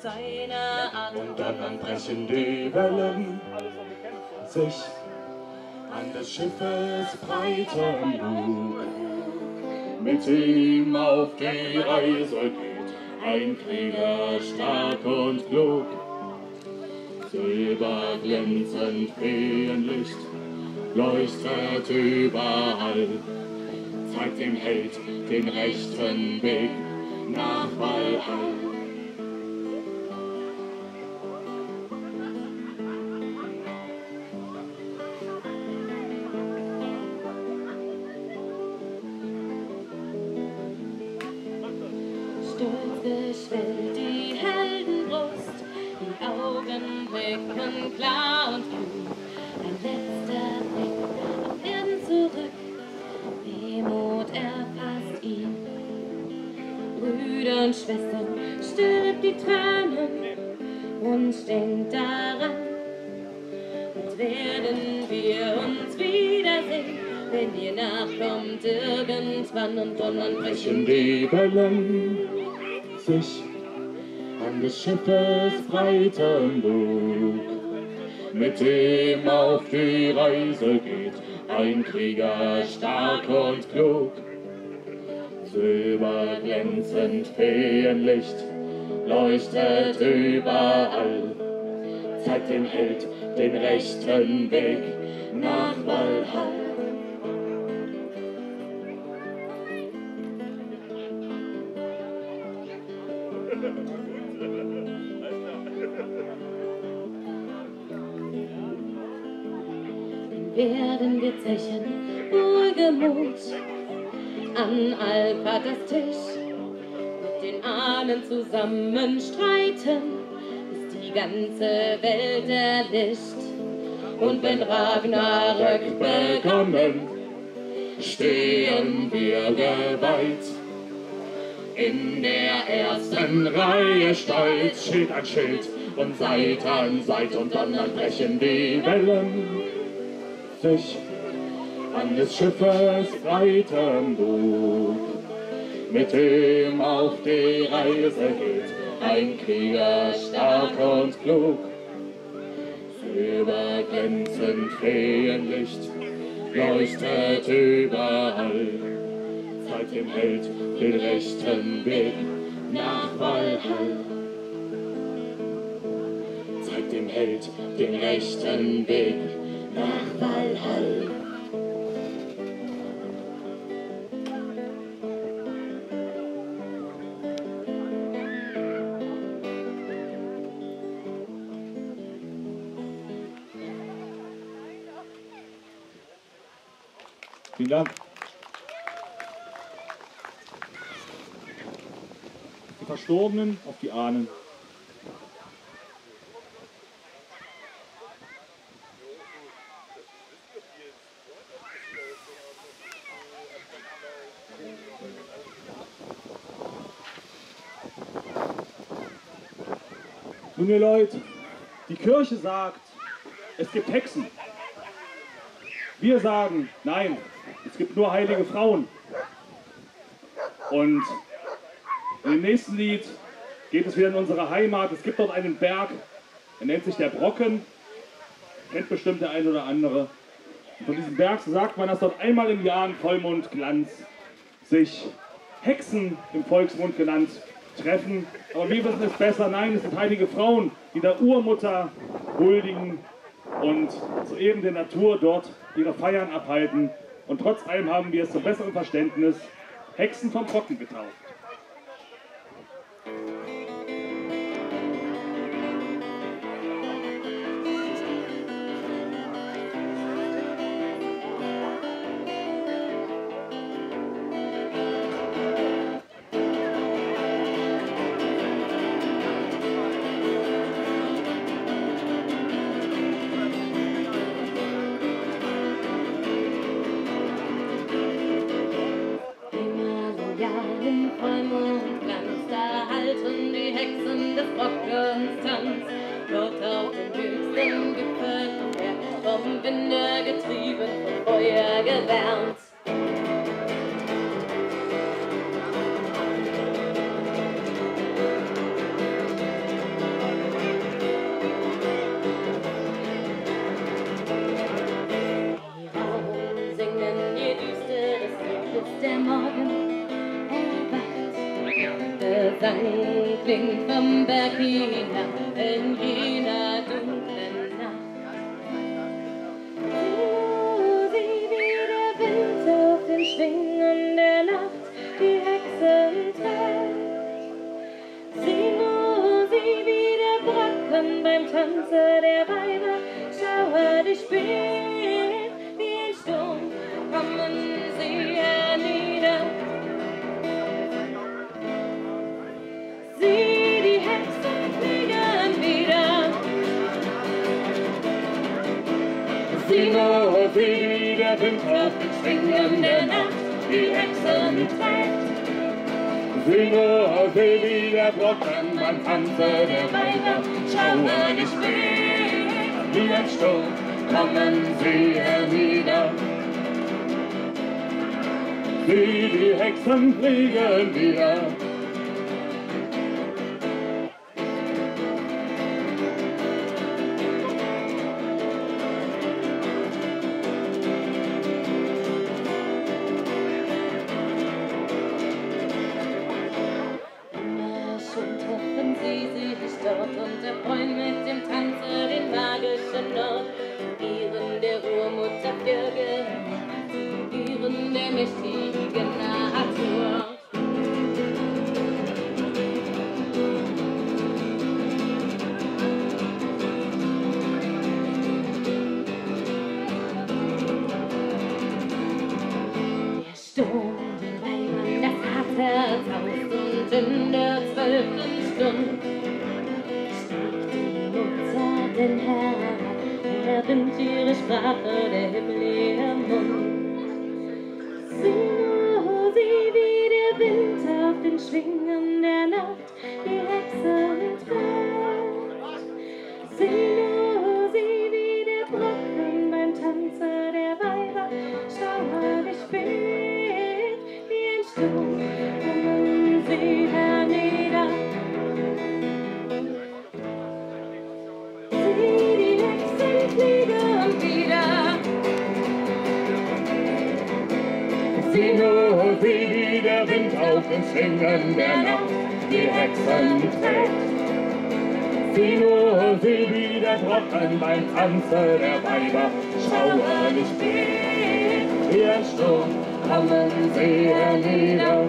Speaker 2: seiner Art.
Speaker 3: Und dann brechen die Wellen sich an des Schiffes breiterem Bug. Mit ihm auf die Reise geht ein Krieger stark und klug. Silberglänzend Feenlicht leuchtet überall, zeigt dem Held den rechten Weg nach Valhall.
Speaker 2: Stolz schwellt die Heldenbrust, die Augen blicken klar und kühl. Ein letzter Blick auf Erden zurück, Wehmut erfasst ihn. Brüder und Schwestern, stirbt die Tränen und denkt daran. Und werden wir uns wiedersehen, wenn ihr nachkommt irgendwann und donnern brechen
Speaker 3: Die Wellen sich an des Schiffes breiterem Bug. Mit dem auf die Reise geht ein Krieger stark und klug. Silberglänzend Feenlicht leuchtet überall, zeigt dem Held den rechten Weg nach Valhall.
Speaker 2: Werden wir zechen, wohlgemut, an Alpakas Tisch, mit den Ahnen zusammen streiten, bis die ganze Welt erlischt. Und wenn Ragnarök begonnen,
Speaker 3: stehen wir geweiht. In der ersten Reihe stolz steht ein Schild und Seite an Seite und dann brechen die Wellen sich an des Schiffes breiterem Bug. Mit dem auf die Reise geht ein Krieger stark und klug. Silberglänzend Feenlicht leuchtet überall, zeigt dem Held den rechten Weg nach Valhall. Zeigt dem Held den rechten Weg nach Valhall.
Speaker 1: Vielen Dank. Die Verstorbenen auf die Ahnen. Nun, ihr Leute, die Kirche sagt, es gibt Hexen. Wir sagen, nein, es gibt nur heilige Frauen. Und in dem nächsten Lied geht es wieder in unsere Heimat. Es gibt dort einen Berg, der nennt sich der Brocken. Kennt bestimmt der ein oder andere. Und von diesem Berg sagt man, dass dort einmal im Jahr in Vollmondglanz sich Hexen im Volksmund genannt treffen. Aber wir wissen es besser, nein, es sind heilige Frauen, die der Urmutter huldigen und zu Ehren der Natur dort ihre Feiern abhalten. Und trotz allem haben wir es zum besseren Verständnis Hexen vom Brocken getauft.
Speaker 2: Gesang klingt vom Berg hinab in jener dunklen Nacht. Oh, sieh, wie der Wind auf den Schwingen der Nacht die Hexen treibt. Sieh nur, sieh, wie der Brocken beim Tanze der Weiber schauer dich spielt. Wie ein Sturm kommen sie hernieder. Sieh, die Hexen fliegen wieder.
Speaker 3: Sieh nur, wie der Wind auf den Schwingen der Nacht die Hexen trägt. Sieh nur, wie der Brocken beim Tanze der Weiber schauer dich spielt. Wie ein Sturm kommen sie hernieder. Sieh, die Hexen fliegen wieder.
Speaker 2: Schon treffen sie sich dort und erfreuen mit dem Tanze den magischen Ort. Ehren der Urmutter Bürger, Ehren der mächtigen Natur. Der Sturm den Weibern das Herz ertaust und in der zwölften Stunde steigt die Mutter den Herrn, der Wind ihre Sprache, der Himmel ihr Mund. Sieh nur, sieh, wie der Wind auf den Schwingen der Nacht die Hexen treibt. Sieh nur, sieh, wie der Brocken beim Tanze der Weiber schauerlich spielt. Wie ein Sturm kommen sie hernieder. Sieh, die Hexen fliegen wieder.
Speaker 3: Sieh nur, wie der Wind auf den Schwingen der Nacht die Hexen trägt. Sieh nur, sieh, wie der Brocken beim Tanze der Weiber schauerlich spielt. Wie ein Sturm kommen sie hernieder.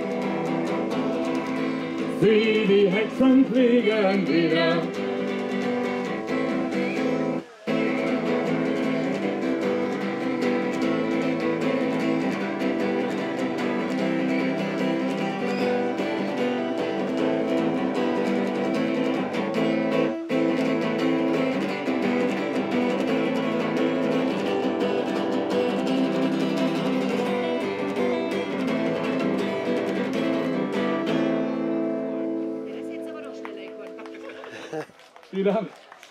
Speaker 3: Sieh, die Hexen fliegen wieder.
Speaker 1: Vielen Dank.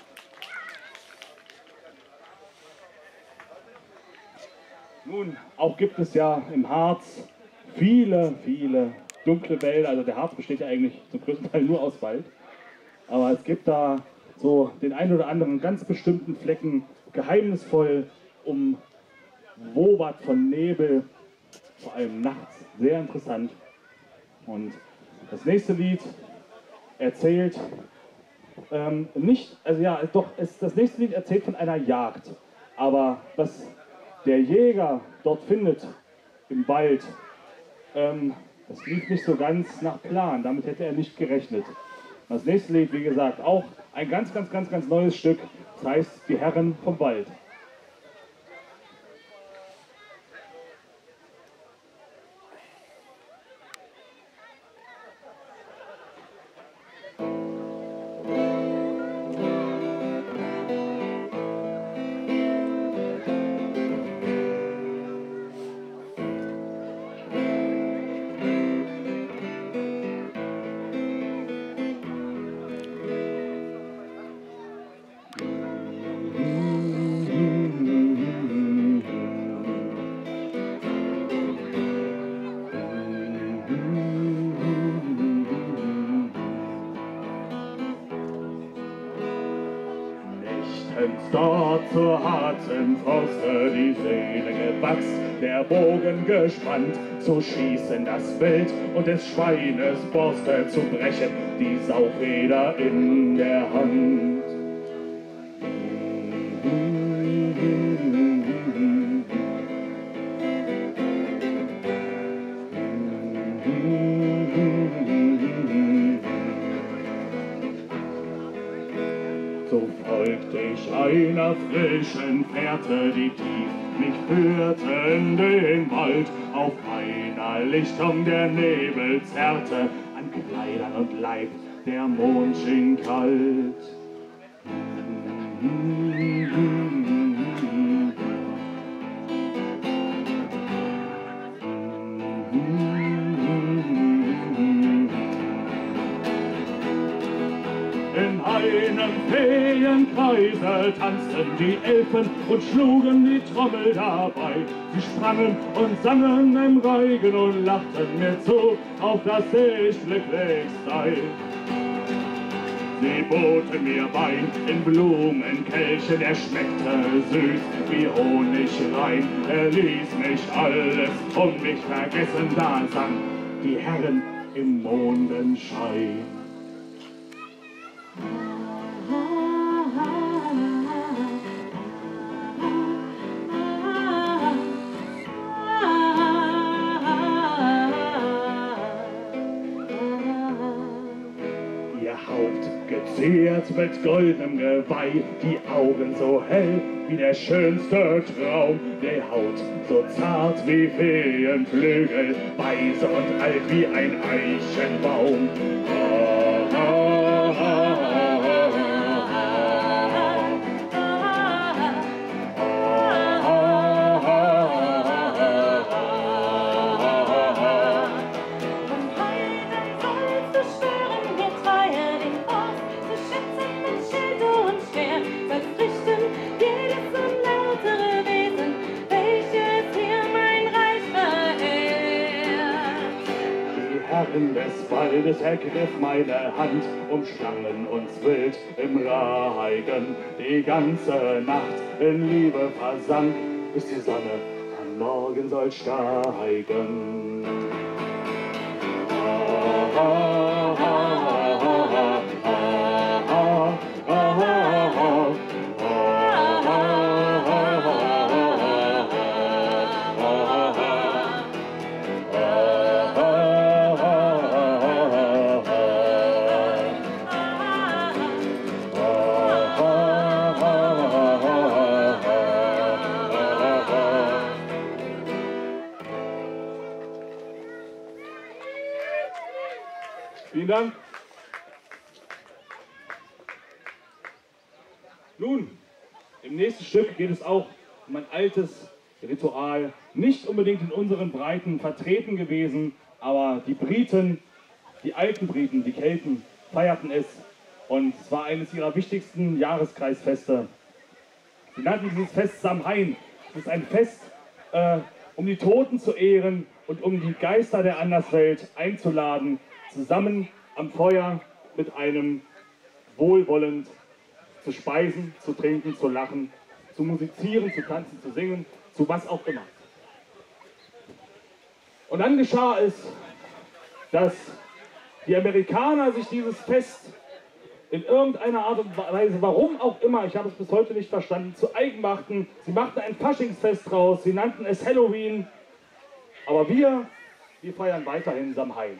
Speaker 1: Nun, auch gibt es ja im Harz viele, viele dunkle Wälder. Also der Harz besteht ja eigentlich zum größten Teil nur aus Wald. Aber es gibt da so den einen oder anderen ganz bestimmten Flecken geheimnisvoll umwobert von Nebel, vor allem nachts. Sehr interessant. Und das nächste Lied erzählt ähm, nicht, also ja, doch, es, das nächste Lied erzählt von einer Jagd. Aber was der Jäger dort findet im Wald, ähm, das lief nicht so ganz nach Plan. Damit hätte er nicht gerechnet. Das nächste Lied, wie gesagt, auch ein ganz, ganz, ganz, ganz neues Stück. Das heißt, die Herren vom Wald.
Speaker 3: Wartens dort zur harten Fauste die Seele gewachs, der Bogen gespannt, zu schießen das Wild und des Schweines Borste zu brechen, die Saufeder in der Hand. So folgte ich einer frischen Fährte, die tief mich führte in den Wald. Auf einer Lichtung der Nebel zerrte, an Kleidern und Leib der Mond schien kalt. In einem Feenkreise tanzten die Elfen und schlugen die Trommel dabei. Sie sprangen und sangen im Reigen und lachten mir zu, auf dass ich glücklich sei. Sie boten mir Wein in Blumenkelchen, er schmeckte süß wie Honig rein. Er ließ mich alles um mich vergessen, da sang die Herren im Mondenschein. Geziert mit goldenem Geweih, die Augen so hell wie der schönste Traum, die Haut so zart wie Feenflügel, weise und alt wie ein Eichenbaum. Ah, ah, ah, ah, des Waldes ergriff meine Hand, umschlangen uns wild im Reigen. Die ganze Nacht in Liebe versank, bis die Sonne am Morgen soll steigen. Ah, ah, ah, ah, ah, ah, ah,
Speaker 1: Vielen Dank. Nun, im nächsten Stück geht es auch um ein altes Ritual, nicht unbedingt in unseren Breiten vertreten gewesen, aber die Briten, die alten Briten, die Kelten, feierten es und es war eines ihrer wichtigsten Jahreskreisfeste. Sie nannten dieses Fest Samhain. Es ist ein Fest, äh, um die Toten zu ehren und um die Geister der Anderswelt einzuladen, zusammen am Feuer mit einem wohlwollend zu speisen, zu trinken, zu lachen, zu musizieren, zu tanzen, zu singen, zu was auch immer. Und dann geschah es, dass die Amerikaner sich dieses Fest in irgendeiner Art und Weise, warum auch immer, ich habe es bis heute nicht verstanden, zu eigen machten. Sie machten ein Faschingsfest draus, sie nannten es Halloween, aber wir, wir feiern weiterhin Samhain.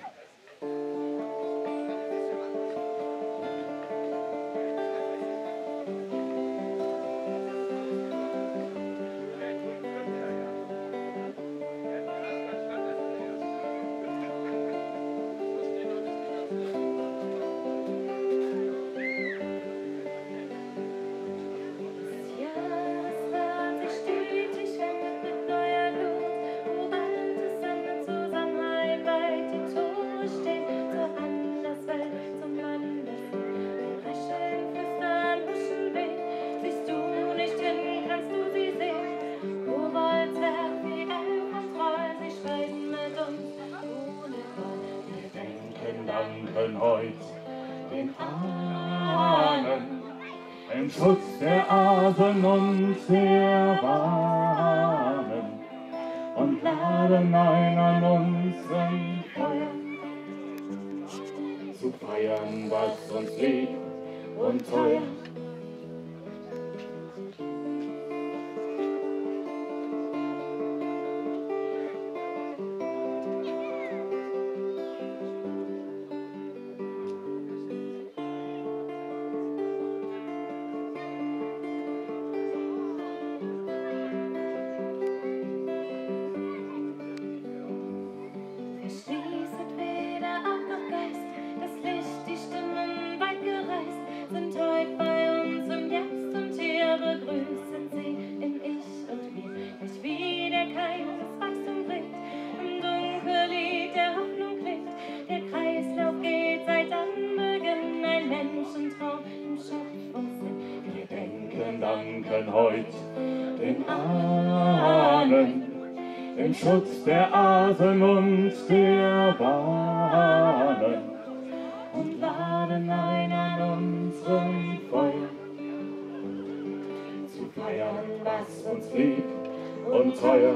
Speaker 3: im Schutz der Asen und der Bahnen und laden ein an unserem Feuer, zu feiern, was uns lieb und teuer. Danken heut den Ahnen, im Schutz der Asen und der Bahnen und laden ein an unserem Feuer, zu feiern, was uns lieb und teuer.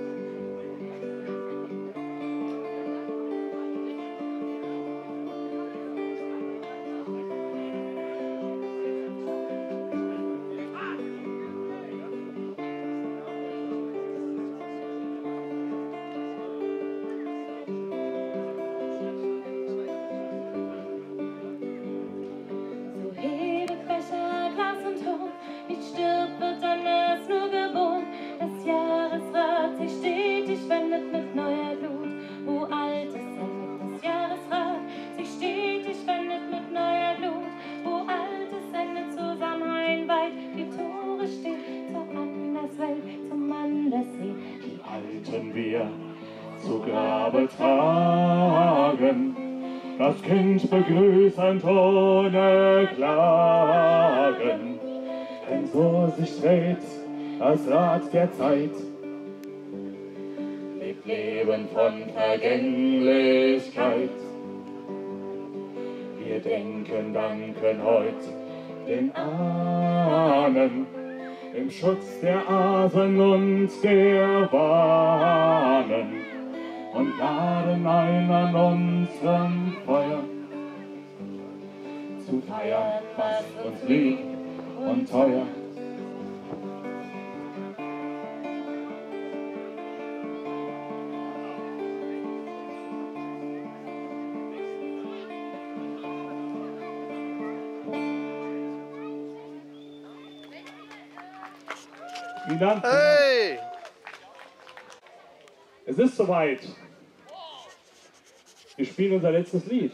Speaker 3: Wir zu Grabe tragen, das Kind begrüßend ohne Klagen, denn so sich dreht das Rad der Zeit, lebt Leben von Vergänglichkeit. Wir denken, danken heut den Ahnen, im Schutz der Asen und der Bahnen und laden ein an unserem Feuer, zu feiern, was uns lieb und teuer.
Speaker 1: Vielen Dank.
Speaker 4: Hey!
Speaker 1: Es ist soweit. Wir spielen unser letztes Lied.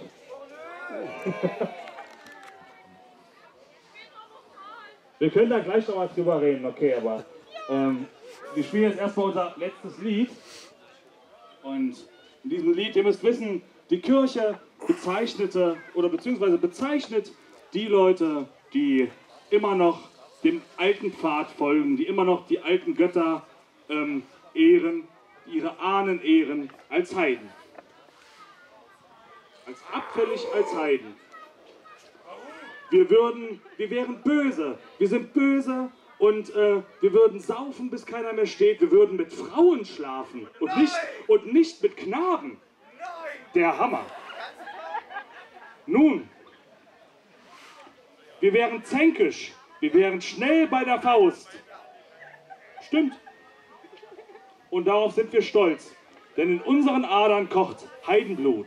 Speaker 1: Wir können da gleich noch mal drüber reden, okay, aber ähm, wir spielen jetzt erstmal unser letztes Lied. Und in diesem Lied, ihr müsst wissen, die Kirche bezeichnete oder beziehungsweise bezeichnet die Leute, die immer noch dem alten Pfad folgen, die immer noch die alten Götter ähm, ehren, ihre Ahnen ehren, als Heiden. Als abfällig als Heiden. Wir, würden, wir wären böse, wir sind böse und äh, wir würden saufen, bis keiner mehr steht. Wir würden mit Frauen schlafen und nicht, und nicht mit Knaben. Der Hammer. Nun, wir wären zänkisch. Wir wären schnell bei der Faust. Stimmt. Und darauf sind wir stolz, denn in unseren Adern kocht Heidenblut.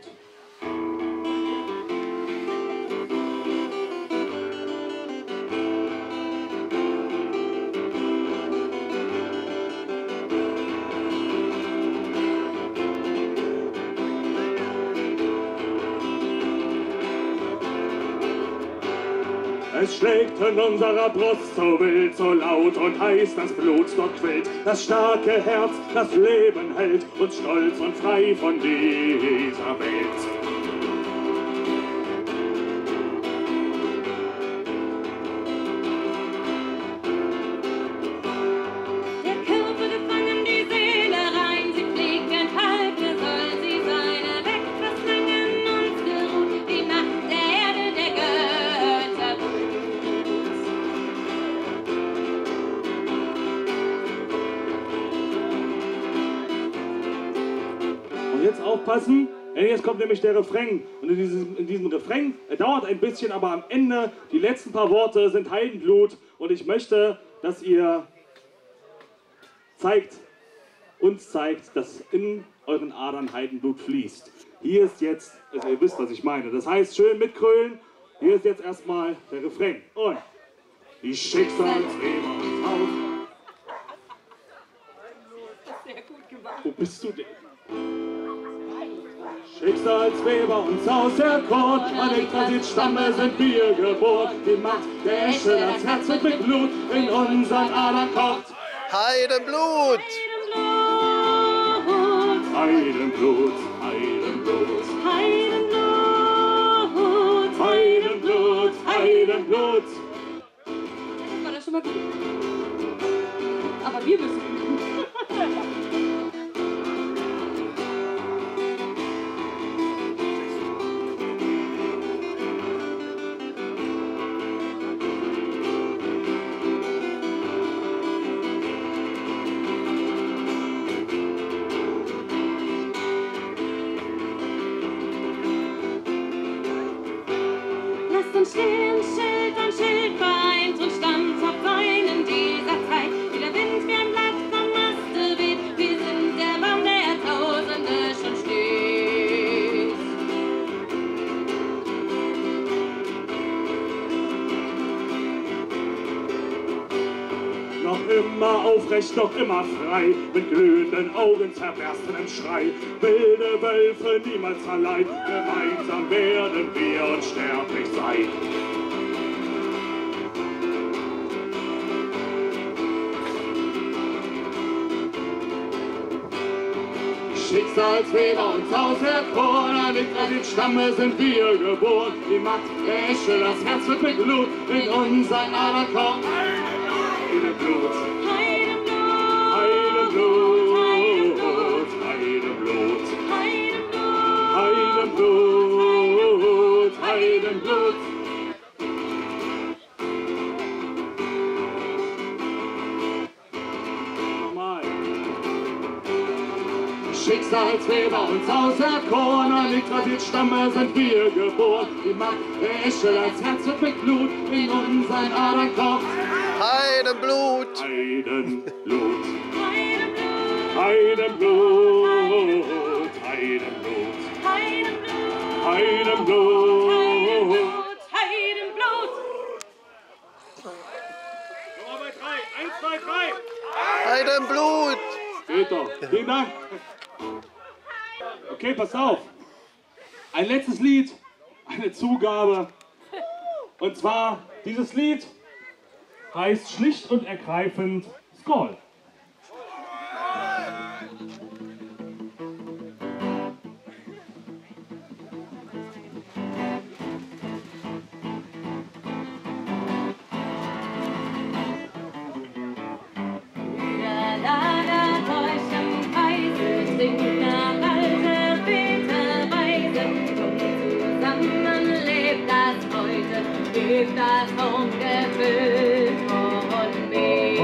Speaker 1: Es schlägt in unserer Brust so wild, so laut und heiß, das Blut dort quillt. Das starke Herz, das Leben hält uns stolz und frei von dieser Welt.
Speaker 2: Der Körper gefangen, die Seele rein, sie fliegt wie ein Falke, soll sie sein. Weg, was lange in uns geruht, die Macht der Erde, der Götter.
Speaker 1: aufpassen, denn jetzt kommt nämlich der Refrain. Und in diesem, in diesem Refrain, er dauert ein bisschen, aber am Ende, die letzten paar Worte sind Heidenblut. Und ich möchte, dass ihr zeigt, uns zeigt, dass in euren Adern Heidenblut fließt. Hier ist jetzt, also ihr wisst, was ich meine. Das heißt, schön mitkrölen. Hier ist jetzt erstmal der Refrain. Und die Schicksalsweber uns auf.
Speaker 6: Sehr gut gemacht.
Speaker 1: Wo bist du denn? Schicksalsweber uns auserkoren, an den Transitstamme sind wir geboren. Die Macht der Esche, das Herz wird mit Blut in unseren Adern kocht.
Speaker 4: Heidenblut!
Speaker 1: Heidenblut, Heidenblut,
Speaker 2: Heidenblut,
Speaker 1: Heidenblut, Heidenblut.
Speaker 2: das war das schon mal gut. Aber wir müssen. Lasst uns stehen, Schild an Schild vereint und standhaft sein in dieser Zeit. Wie der Wind wie ein Blatt vom Maste weht, wir sind der Baum, der Jahrtausende schon steht.
Speaker 1: Noch immer aufrecht, noch immer frei, mit glühenden Augen zerberstenem Schrei. Wilde Wölfe, niemals allein, gemeinsam werden wir unsterblich sein. Schicksalsweber uns auserkoren, an den Transitstamme sind wir geboren. Die Macht der Esche, das Herz wird mit Blut in unseren Adern kocht. Heidenblut, Heidenblut, Heidenblut, Heidenblut, Heidenblut. Nochmal. Schicksalsweber uns auserkoren, an die Transitstamme sind wir geboren. Die Macht der Esche, das Herz wird mit Blut in unseren Adern kocht.
Speaker 4: Heidenblut!
Speaker 1: Heidenblut, Heidenblut, Heidenblut, Heidenblut.
Speaker 2: Heidenblut.
Speaker 1: Nummer bei drei, eins, zwei, drei.
Speaker 4: Heidenblut!
Speaker 1: Geht doch. Vielen Dank. Okay, pass auf. Ein letztes Lied, eine Zugabe. Und zwar, dieses Lied heißt schlicht und ergreifend Skoll.
Speaker 2: Da lagert euch am Kreise, trinkt nach alter Väterweise. Kommt zusammen, lebt das heute, lebt das ungefüllt von mir.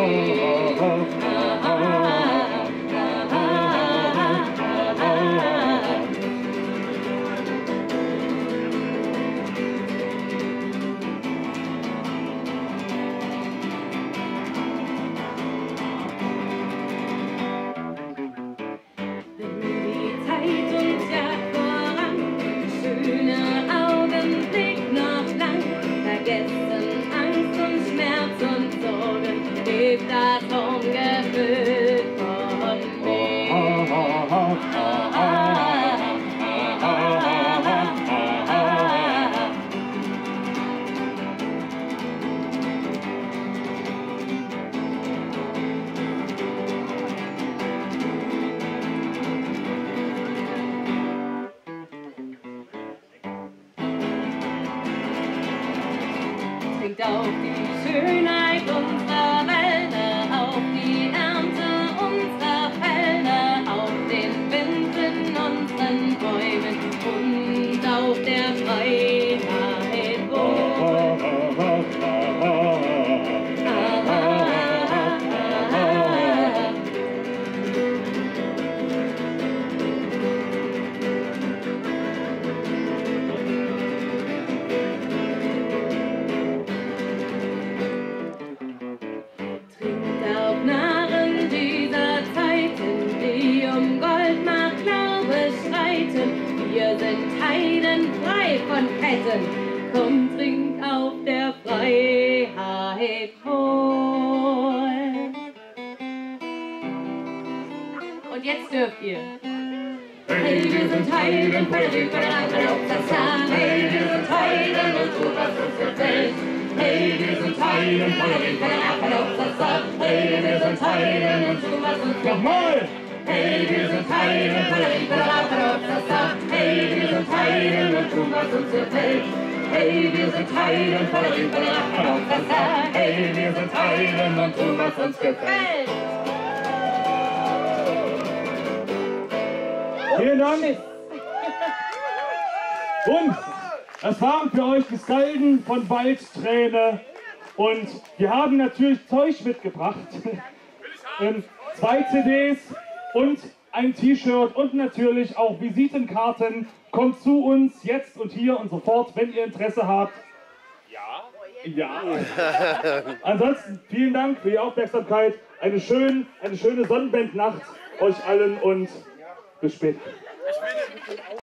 Speaker 2: Wenn die Zeit uns jagt voran, schöne Augenblick noch lang, vergessen Angst und Schmerz und Sorgen, lebt das ungefüllt von Trinkt auf die Schönheit unserer Wälder, auf die Ernte unserer Felder, auf den Wind in unseren Bäumen und auf der Freiheit wohnt. Herzen, komm, trink auf der Freiheit voll. Und jetzt dürft ihr. Hey, wir sind Heiden, Paris, hey, wir sind Heiden und tun, was uns gefällt. Hey, wir sind Heiden, Paris, hey, wir sind Heiden und tun, was uns gefällt. Hey, wir sind Heiden, Paris, hey, wir sind Heiden und tun, was uns gefällt. Hey, wir sind Heiden, Paris, hey, wir sind Heiden und tun, was uns gefällt.
Speaker 1: Vielen Dank. Und das waren für euch die Skalden von Waldträne. Und wir haben natürlich Zeug mitgebracht. ähm, zwei C Ds und ein T-Shirt und natürlich auch Visitenkarten. Kommt zu uns jetzt und hier und sofort, wenn ihr Interesse habt. Ja. Ja. Ansonsten vielen Dank für die Aufmerksamkeit. Eine, schön, eine schöne Sonnenbandnacht euch allen und bis später.